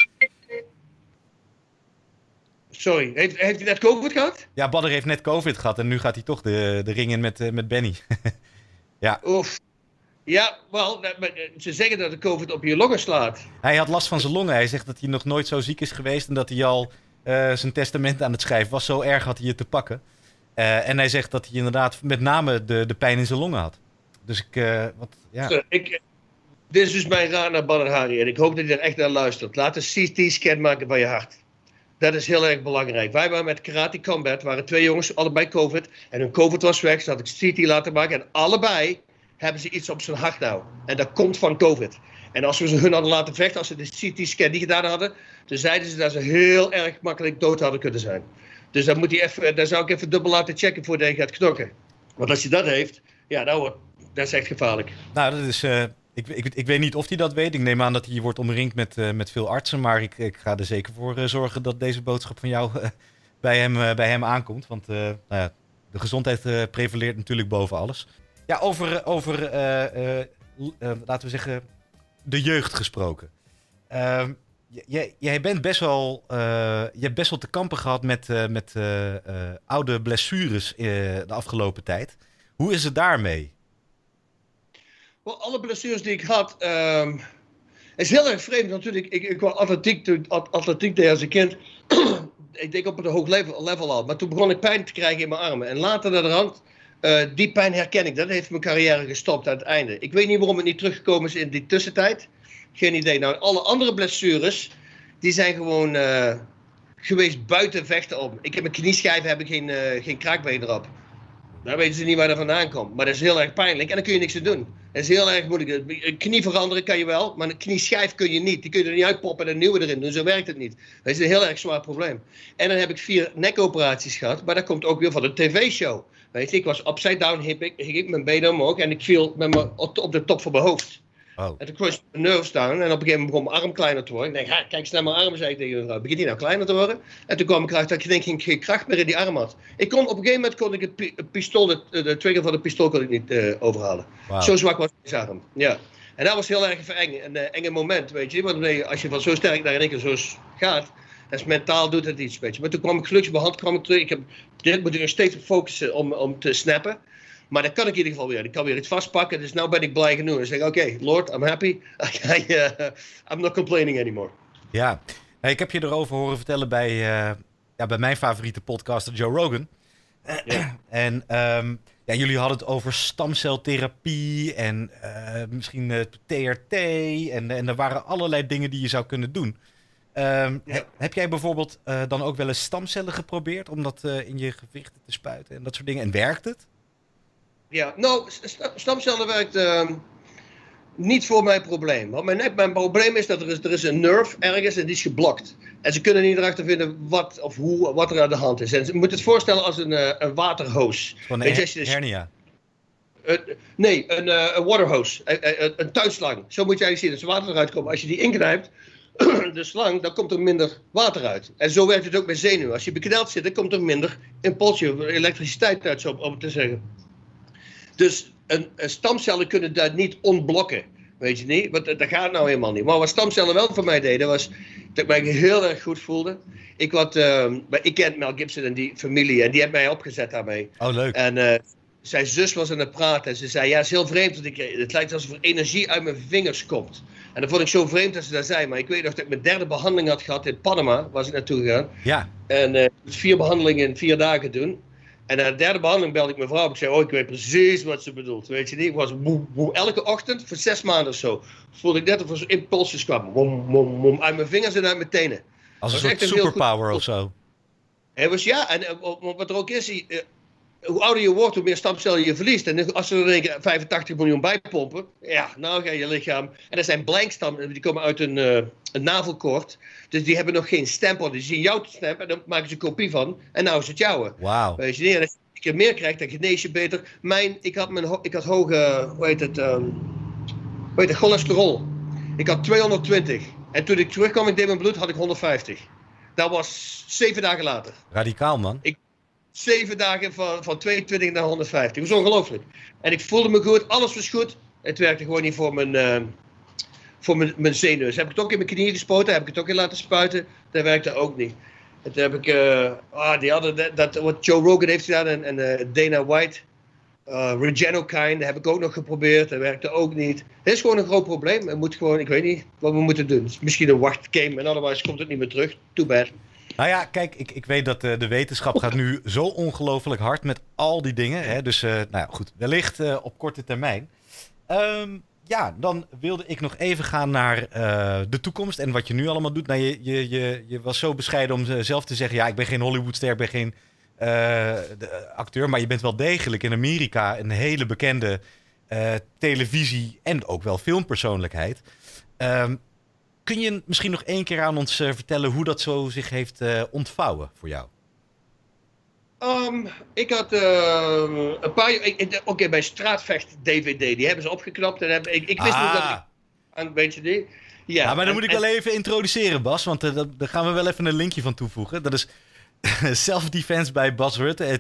Sorry, heeft hij net COVID gehad? Ja, Badr heeft net COVID gehad en nu gaat hij toch de ring in met Benny. Ja. Oef. Ja, wel, ze zeggen dat de COVID op je longen slaat. Hij had last van zijn longen. Hij zegt dat hij nog nooit zo ziek is geweest en dat hij al zijn testament aan het schrijven was. Zo erg had hij het te pakken. En hij zegt dat hij inderdaad met name de pijn in zijn longen had. Dus ja. Dit is dus mijn raad naar Badr Hari en ik hoop dat hij er echt naar luistert. Laat een CT-scan maken van je hart. Dat is heel erg belangrijk. Wij waren met Karate Combat, waren 2 jongens, allebei COVID. En hun COVID was weg, ze had ik CT laten maken. En allebei hebben ze iets op zijn hart nou. En dat komt van COVID. En als we hun hadden laten vechten, als ze de CT-scan niet gedaan hadden, dan zeiden ze dat ze heel erg makkelijk dood hadden kunnen zijn. Dus dat zou ik even dubbel laten checken voordat hij gaat knokken. Want als hij dat heeft, ja, dat is echt gevaarlijk. Nou, dat is... Ik weet niet of hij dat weet. Ik neem aan dat hij wordt omringd met veel artsen. Maar ik ga er zeker voor zorgen dat deze boodschap van jou bij hem aankomt. Want nou ja, de gezondheid prevaleert natuurlijk boven alles. Ja, over laten we zeggen, de jeugd gesproken. Jij bent best wel, je hebt best wel te kampen gehad met oude blessures de afgelopen tijd. Hoe is het daarmee? Well, alle blessures die ik had, is heel erg vreemd natuurlijk. Ik was atletiek deed als een kind. Ik denk op een hoog level al. Maar toen begon ik pijn te krijgen in mijn armen. En later naderhand, die pijn herken ik. Dat heeft mijn carrière gestopt aan het einde. Ik weet niet waarom het niet teruggekomen is in die tussentijd. Geen idee. Nou, alle andere blessures, die zijn gewoon geweest buiten vechten om. Ik heb mijn knieschijf, heb ik geen kraakbeen erop. Dan weten ze niet waar dat vandaan komt. Maar dat is heel erg pijnlijk en dan kun je niks aan doen. Dat is heel erg moeilijk. Een knie veranderen kan je wel, maar een knieschijf kun je niet. Die kun je er niet uitpoppen en een nieuwe erin doen. Zo werkt het niet. Dat is een heel erg zwaar probleem. En dan heb ik 4 nekoperaties gehad, maar dat komt ook weer van een tv-show. Weet je, ik was upside down, hing ik mijn benen omhoog en ik viel op de top van mijn hoofd. Oh. En toen kwam mijn nerves down en op een gegeven moment begon mijn arm kleiner te worden. Ik denk, kijk eens naar mijn arm, zei ik tegen mijn vrouw. Begint die nou kleiner te worden? En toen kwam ik erachter dat ik geen kracht meer in die arm had. Op een gegeven moment kon ik het pistool, de trigger van de pistool kon ik niet overhalen. Wow. Zo zwak was mijn arm. Ja. En dat was heel erg een enge moment, weet je. Want als je van zo sterk naar in één keer zo gaat, dat is mentaal doet het iets, weet je. Maar toen kwam ik gelukkig mijn hand terug. Dit moet ik nog steeds focussen om te snappen. Maar dat kan ik in ieder geval weer. Ik kan weer iets vastpakken. Dus nu ben ik blij genoeg. En zeg oké, Lord, I'm happy. I'm not complaining anymore. Ja, ik heb je erover horen vertellen bij mijn favoriete podcaster Joe Rogan. En jullie hadden het over stamceltherapie en misschien TRT. En er waren allerlei dingen die je zou kunnen doen. Heb jij bijvoorbeeld dan ook wel eens stamcellen geprobeerd om dat in je gewrichten te spuiten en dat soort dingen? En werkt het? Ja, nou, stamcellen werkt niet voor mijn probleem. Want mijn probleem is dat er is een nerve ergens en die is geblokt. En ze kunnen niet erachter vinden wat er aan de hand is. En je moet het voorstellen als een waterhoos. Van een hernia. Nee, een waterhose. Een tuinslang. Zo moet je eigenlijk zien. Als er water eruit komt. Als je die inknijpt, de slang, dan komt er minder water uit. En zo werkt het ook met zenuwen. Als je bekneld zit, dan komt er minder impulsje, elektriciteit uit, zo om te zeggen. Dus stamcellen kunnen dat niet ontblokken. Weet je niet? Want dat gaat nou helemaal niet. Maar wat stamcellen wel voor mij deden, was dat ik mij heel erg goed voelde. Ik ken Mel Gibson en die familie en die heeft mij opgezet daarmee. Oh, leuk. En zijn zus was aan het praten en ze zei, ja, het is heel vreemd, want het lijkt alsof er energie uit mijn vingers komt. En dat vond ik zo vreemd dat ze dat zei, maar ik weet nog dat ik mijn 3e behandeling had gehad in Panama, waar ik naartoe gegaan. Ja. En 4 behandelingen in 4 dagen doen. En na de 3e behandeling belde ik mijn vrouw op. Ik zei, ik weet precies wat ze bedoelt. Weet je niet? Ik was elke ochtend voor 6 maanden of zo. Voelde ik net of er impulsjes kwamen. Uit mijn vingers en uit mijn tenen. Als een soort superpower of zo. Het was en wat er ook is, hoe ouder je wordt, hoe meer stamcellen je verliest. En als ze er in één keer 85 miljoen bijpompen, ja, nou ga je lichaam. En dat zijn blankstammen, die komen uit een navelkoord. Dus die hebben nog geen stempel. Die zien jouw stem en dan maken ze een kopie van. En nou is het jouwe. Wauw. Weet je niet? En als je meer krijgt, dan genees je beter. Ik had hoge, cholesterol. Ik had 220. En toen ik terugkwam, ik deed mijn bloed, had ik 150. Dat was 7 dagen later. Radicaal, man. 7 dagen van 22 naar 150. Dat was ongelooflijk. En ik voelde me goed, alles was goed. Het werkte gewoon niet voor mijn zenuwen. Heb ik het ook in mijn knieën gespoten, heb ik het ook in laten spuiten. Dat werkte ook niet. Toen heb ik, wat Joe Rogan heeft gedaan en Dana White. Regenokine, dat heb ik ook nog geprobeerd. Dat werkte ook niet. Het is gewoon een groot probleem. Ik weet niet wat we moeten doen. Misschien een wachtgame en otherwise komt het niet meer terug. Too bad. Nou ja, kijk, ik weet dat de wetenschap gaat nu zo ongelooflijk hard met al die dingen. Hè? Dus, nou ja, goed, wellicht op korte termijn. Ja, dan wilde ik nog even gaan naar de toekomst en wat je nu allemaal doet. Nou, je was zo bescheiden om zelf te zeggen, ja, ik ben geen Hollywoodster, ik ben geen acteur, maar je bent wel degelijk in Amerika een hele bekende televisie- en ook wel filmpersoonlijkheid. Kun je misschien nog 1 keer aan ons vertellen hoe dat zo zich heeft ontvouwen voor jou? Ik had een paar jaar... bij Straatvecht DVD, die hebben ze opgeknapt. En ik wist nog dat ik... Weet je die? Ja, maar dan moet ik wel even introduceren, Bas. Want daar gaan we wel even een linkje van toevoegen. Dat is Self-Defense bij Bas Rutte.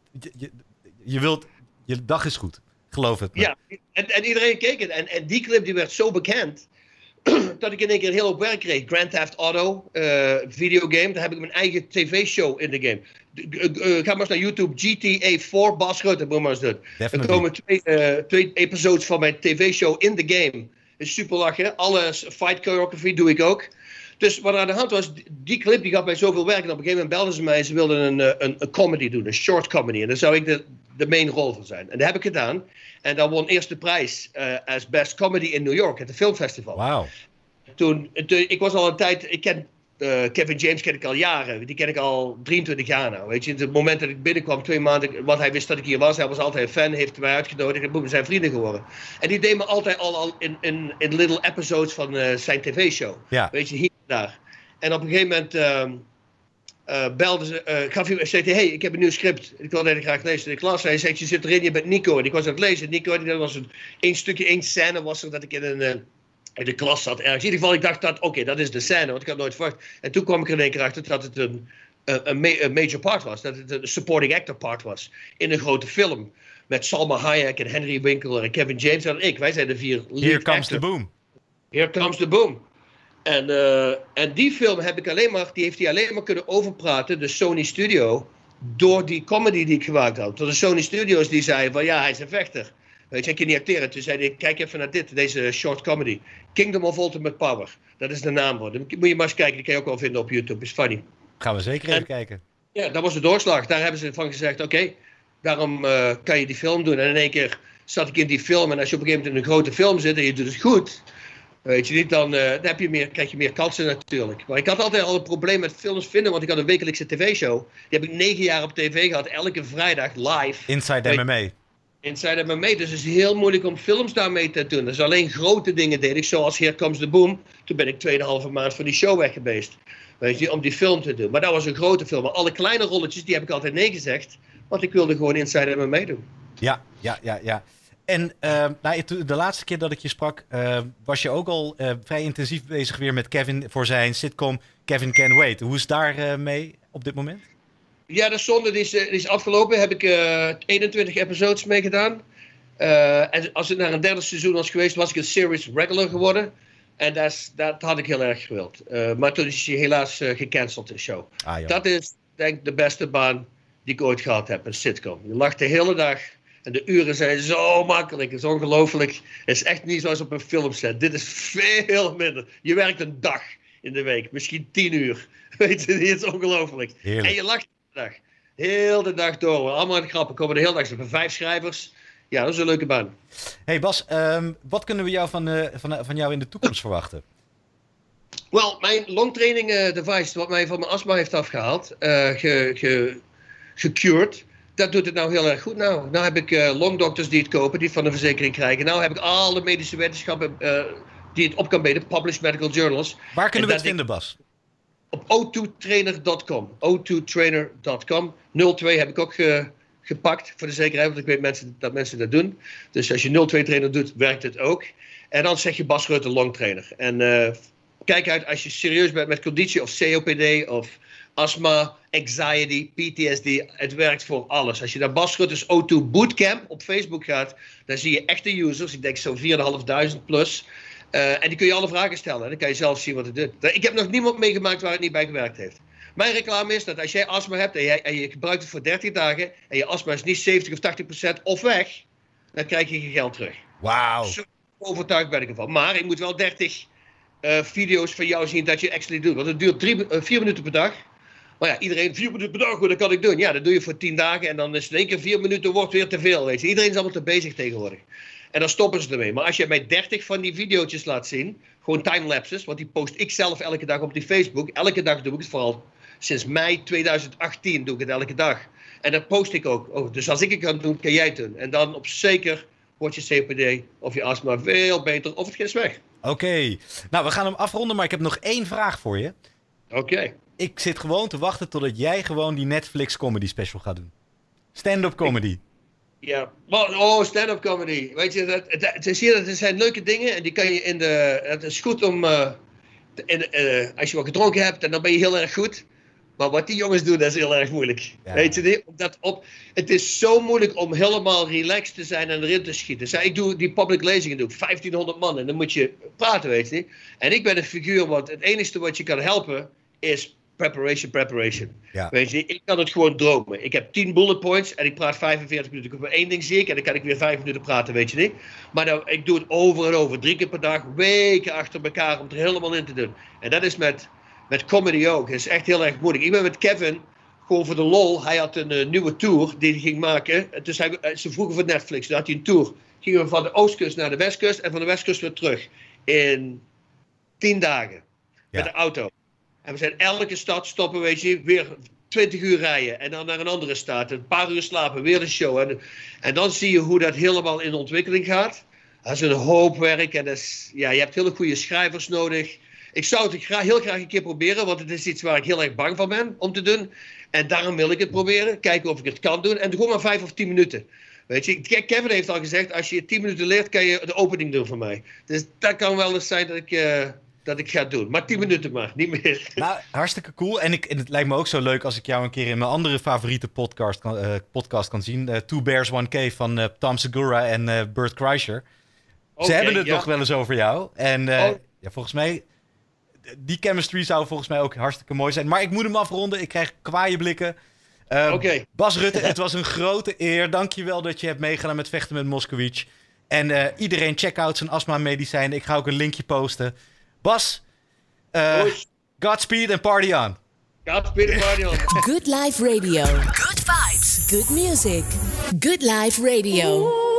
Je dag is goed. Geloof het me. Ja, en iedereen keek het. En die clip die werd zo bekend... dat ik in één keer een heel hoop werk kreeg. Grand Theft Auto, videogame. Daar heb ik mijn eigen tv-show in de game. Ga maar eens naar YouTube. GTA 4 Bas Rutte. Moet maar eens doen. Er komen 2 episodes van mijn tv-show in de game. Is super lachen. Alle fight choreography doe ik ook. Dus wat er aan de hand was, die clip die gaf mij zoveel werk. En op een gegeven moment belden ze mij en ze wilden een comedy doen. Een short comedy. En daar zou ik de main rol van zijn. En dat heb ik gedaan. En dan won eerst de prijs als Best Comedy in New York. Het de filmfestival. Wauw. Ik was al een tijd... Ik ken Kevin James ken ik al jaren. Die ken ik al 23 jaar nou. Weet je, het moment dat ik binnenkwam, 2 maanden... Want hij wist dat ik hier was. Hij was altijd een fan. Heeft mij uitgenodigd. En we zijn vrienden geworden. En die deed me altijd al in little episodes van zijn tv-show. Ja. Weet je, hier en daar. En op een gegeven moment... belde ze, zei hij, hey, ik heb een nieuw script. Ik wilde het graag lezen. Ik las, hij zei, je zit erin, je bent Nico. En ik was aan het lezen. Nico, dat was één scène was er dat ik in de klas zat ergens. In ieder geval, ik dacht dat, dat is de scène, want ik had nooit verwacht. En toen kwam ik er in één keer achter dat het een major part was. Dat het een supporting actor part was. In een grote film. Met Salma Hayek en Henry Winkler en Kevin James en ik. Wij zijn de 4 lead Here comes the boom. Here comes the boom. En die film heeft hij alleen maar kunnen overpraten, de Sony Studio, door die comedy die ik gemaakt had. Door de Sony Studios die zeiden van ja, hij is een vechter. Weet je, hij kan niet acteren. Toen zei hij, kijk even naar deze short comedy. Kingdom of Ultimate Power. Dat is de naam voor. Dan moet je maar eens kijken, die kan je ook wel vinden op YouTube. Is funny. Gaan we zeker even kijken. Ja, dat was de doorslag. Daar hebben ze van gezegd, oké, daarom kan je die film doen. En in één keer zat ik in die film. En als je op een gegeven moment in een grote film zit en je doet het goed... Weet je niet, dan krijg je meer kansen natuurlijk. Maar ik had altijd al een probleem met films vinden, want ik had een wekelijkse tv-show. Die heb ik 9 jaar op tv gehad, elke vrijdag live. Inside MMA. Inside MMA, dus het is heel moeilijk om films daarmee te doen. Dus alleen grote dingen deed ik, zoals Here Comes the Boom. Toen ben ik 2,5 maand voor die show weg geweest. Weet je, om die film te doen. Maar dat was een grote film. Maar alle kleine rolletjes, die heb ik altijd nee gezegd. Want ik wilde gewoon Inside MMA doen. Ja. En de laatste keer dat ik je sprak, was je ook al vrij intensief bezig weer met Kevin voor zijn sitcom Kevin Can Wait. Hoe is daar mee op dit moment? Ja, de zonde die is afgelopen. Heb ik 21 episodes mee gedaan. En als het naar een derde seizoen was geweest, was ik een series regular geworden. En dat had ik heel erg gewild. Maar toen is hij helaas gecanceld, de show. Dat is, denk ik, de beste baan die ik ooit gehad heb, een sitcom. Je lacht de hele dag. En de uren zijn zo makkelijk. Het is ongelooflijk. Het is echt niet zoals op een filmset. Dit is veel minder. Je werkt een dag in de week. Misschien 10 uur. Weet je, het is ongelooflijk. Heerlijk. En je lacht de dag. Heel de dag door. Allemaal grappen. Komen de hele dag. Er zijn 5 schrijvers. Ja, dat is een leuke baan. Hey Bas, wat kunnen we jou van jou in de toekomst verwachten? Wel, mijn longtraining device, wat mij van mijn astma heeft afgehaald, gecured. Dat doet het nou heel erg goed. Nou heb ik longdokters die het kopen, die het van de verzekering krijgen. Nou heb ik alle medische wetenschappen die het op kan bieden, published medical journals. Waar kunnen we het vinden, Bas? Op o2trainer.com. o2trainer.com. 02 heb ik ook gepakt voor de zekerheid, want ik weet dat mensen dat doen. Dus als je 02-trainer doet, werkt het ook. En dan zeg je Bas Rutte longtrainer. En kijk uit als je serieus bent met conditie of COPD of astma, anxiety, PTSD. Het werkt voor alles. Als je naar Bas Rutte's O2 Bootcamp op Facebook gaat, dan zie je echte users. Ik denk zo'n 4.500 plus. En die kun je alle vragen stellen. En dan kan je zelf zien wat het doet. Ik heb nog niemand meegemaakt waar het niet bij gewerkt heeft. Mijn reclame is dat als jij astma hebt en je gebruikt het voor 30 dagen en je astma is niet 70 of 80% of weg, dan krijg je je geld terug. Wauw. Zo overtuigd ben ik ervan. Maar ik moet wel 30 video's van jou zien dat je actually doet. Want het duurt 4 minuten per dag. Maar ja, iedereen 4 minuten per dag, dat kan ik doen. Ja, dat doe je voor 10 dagen en dan is het in één keer 4 minuten wordt weer te veel. Weet je. Iedereen is allemaal te bezig tegenwoordig. En dan stoppen ze ermee. Maar als je mij 30 van die video's laat zien, gewoon timelapses, want die post ik zelf elke dag op die Facebook. Elke dag doe ik het, vooral sinds mei 2018 doe ik het elke dag. En dat post ik ook. Oh, dus als ik het kan doen, kan jij het doen. En dan op zeker wordt je COPD of je astma veel beter of het is weg. Oké. Nou, we gaan hem afronden, maar ik heb nog 1 vraag voor je. Oké. Ik zit gewoon te wachten totdat jij gewoon die Netflix comedy special gaat doen. Stand-up comedy. Ja, stand-up comedy. Weet je, het zijn leuke dingen en die kan je het is goed om, als je wat gedronken hebt en dan ben je heel erg goed. Maar wat die jongens doen, dat is heel erg moeilijk. Ja. Weet je, het is zo moeilijk om helemaal relaxed te zijn en erin te schieten. Dus ik doe die public lezingen, 1500 man en dan moet je praten, weet je. En ik ben een figuur, want het enige wat je kan helpen is preparation. Ja. Weet je, ik kan het gewoon dromen. Ik heb 10 bullet points en ik praat 45 minuten. Over 1 ding zie ik en dan kan ik weer 5 minuten praten, weet je niet. Maar ik doe het over en over, 3 keer per dag, weken achter elkaar om het er helemaal in te doen. En dat is met comedy ook. Het is echt heel erg moeilijk. Ik ben met Kevin, gewoon voor de lol, hij had een nieuwe tour die hij ging maken. Dus ze vroegen voor Netflix, dan had hij een tour. Gingen we van de oostkust naar de westkust en van de westkust weer terug. In 10 dagen. Met de auto. En we zijn elke stad stoppen, weet je, weer 20 uur rijden. En dan naar een andere stad. Een paar uur slapen, weer de show. En dan zie je hoe dat helemaal in de ontwikkeling gaat. Dat is een hoop werk. En je hebt hele goede schrijvers nodig. Ik zou het heel graag een keer proberen. Want het is iets waar ik heel erg bang van ben om te doen. En daarom wil ik het proberen. Kijken of ik het kan doen. En gewoon maar 5 of 10 minuten. Weet je, Kevin heeft al gezegd, als je 10 minuten leert, kan je de opening doen voor mij. Dus dat kan wel eens zijn dat ik ga doen. Maar 10 minuten maar, niet meer. Nou, hartstikke cool. En het lijkt me ook zo leuk als ik jou een keer in mijn andere favoriete podcast kan zien. Two Bears, One Cave van Tom Segura en Bert Kreischer. Ze hebben het nog wel eens over jou. En volgens mij, die chemistry zou volgens mij ook hartstikke mooi zijn. Maar ik moet hem afronden. Ik krijg kwaaie blikken. Bas Rutte, het was een grote eer. Dankjewel dat je hebt meegedaan met Vechten met Moskowitz. En iedereen check out zijn astma-medicijnen. Ik ga ook een linkje posten. Bas, Godspeed en party on. Godspeed en party on. Good Life Radio. Good vibes. Good music. Good Life Radio.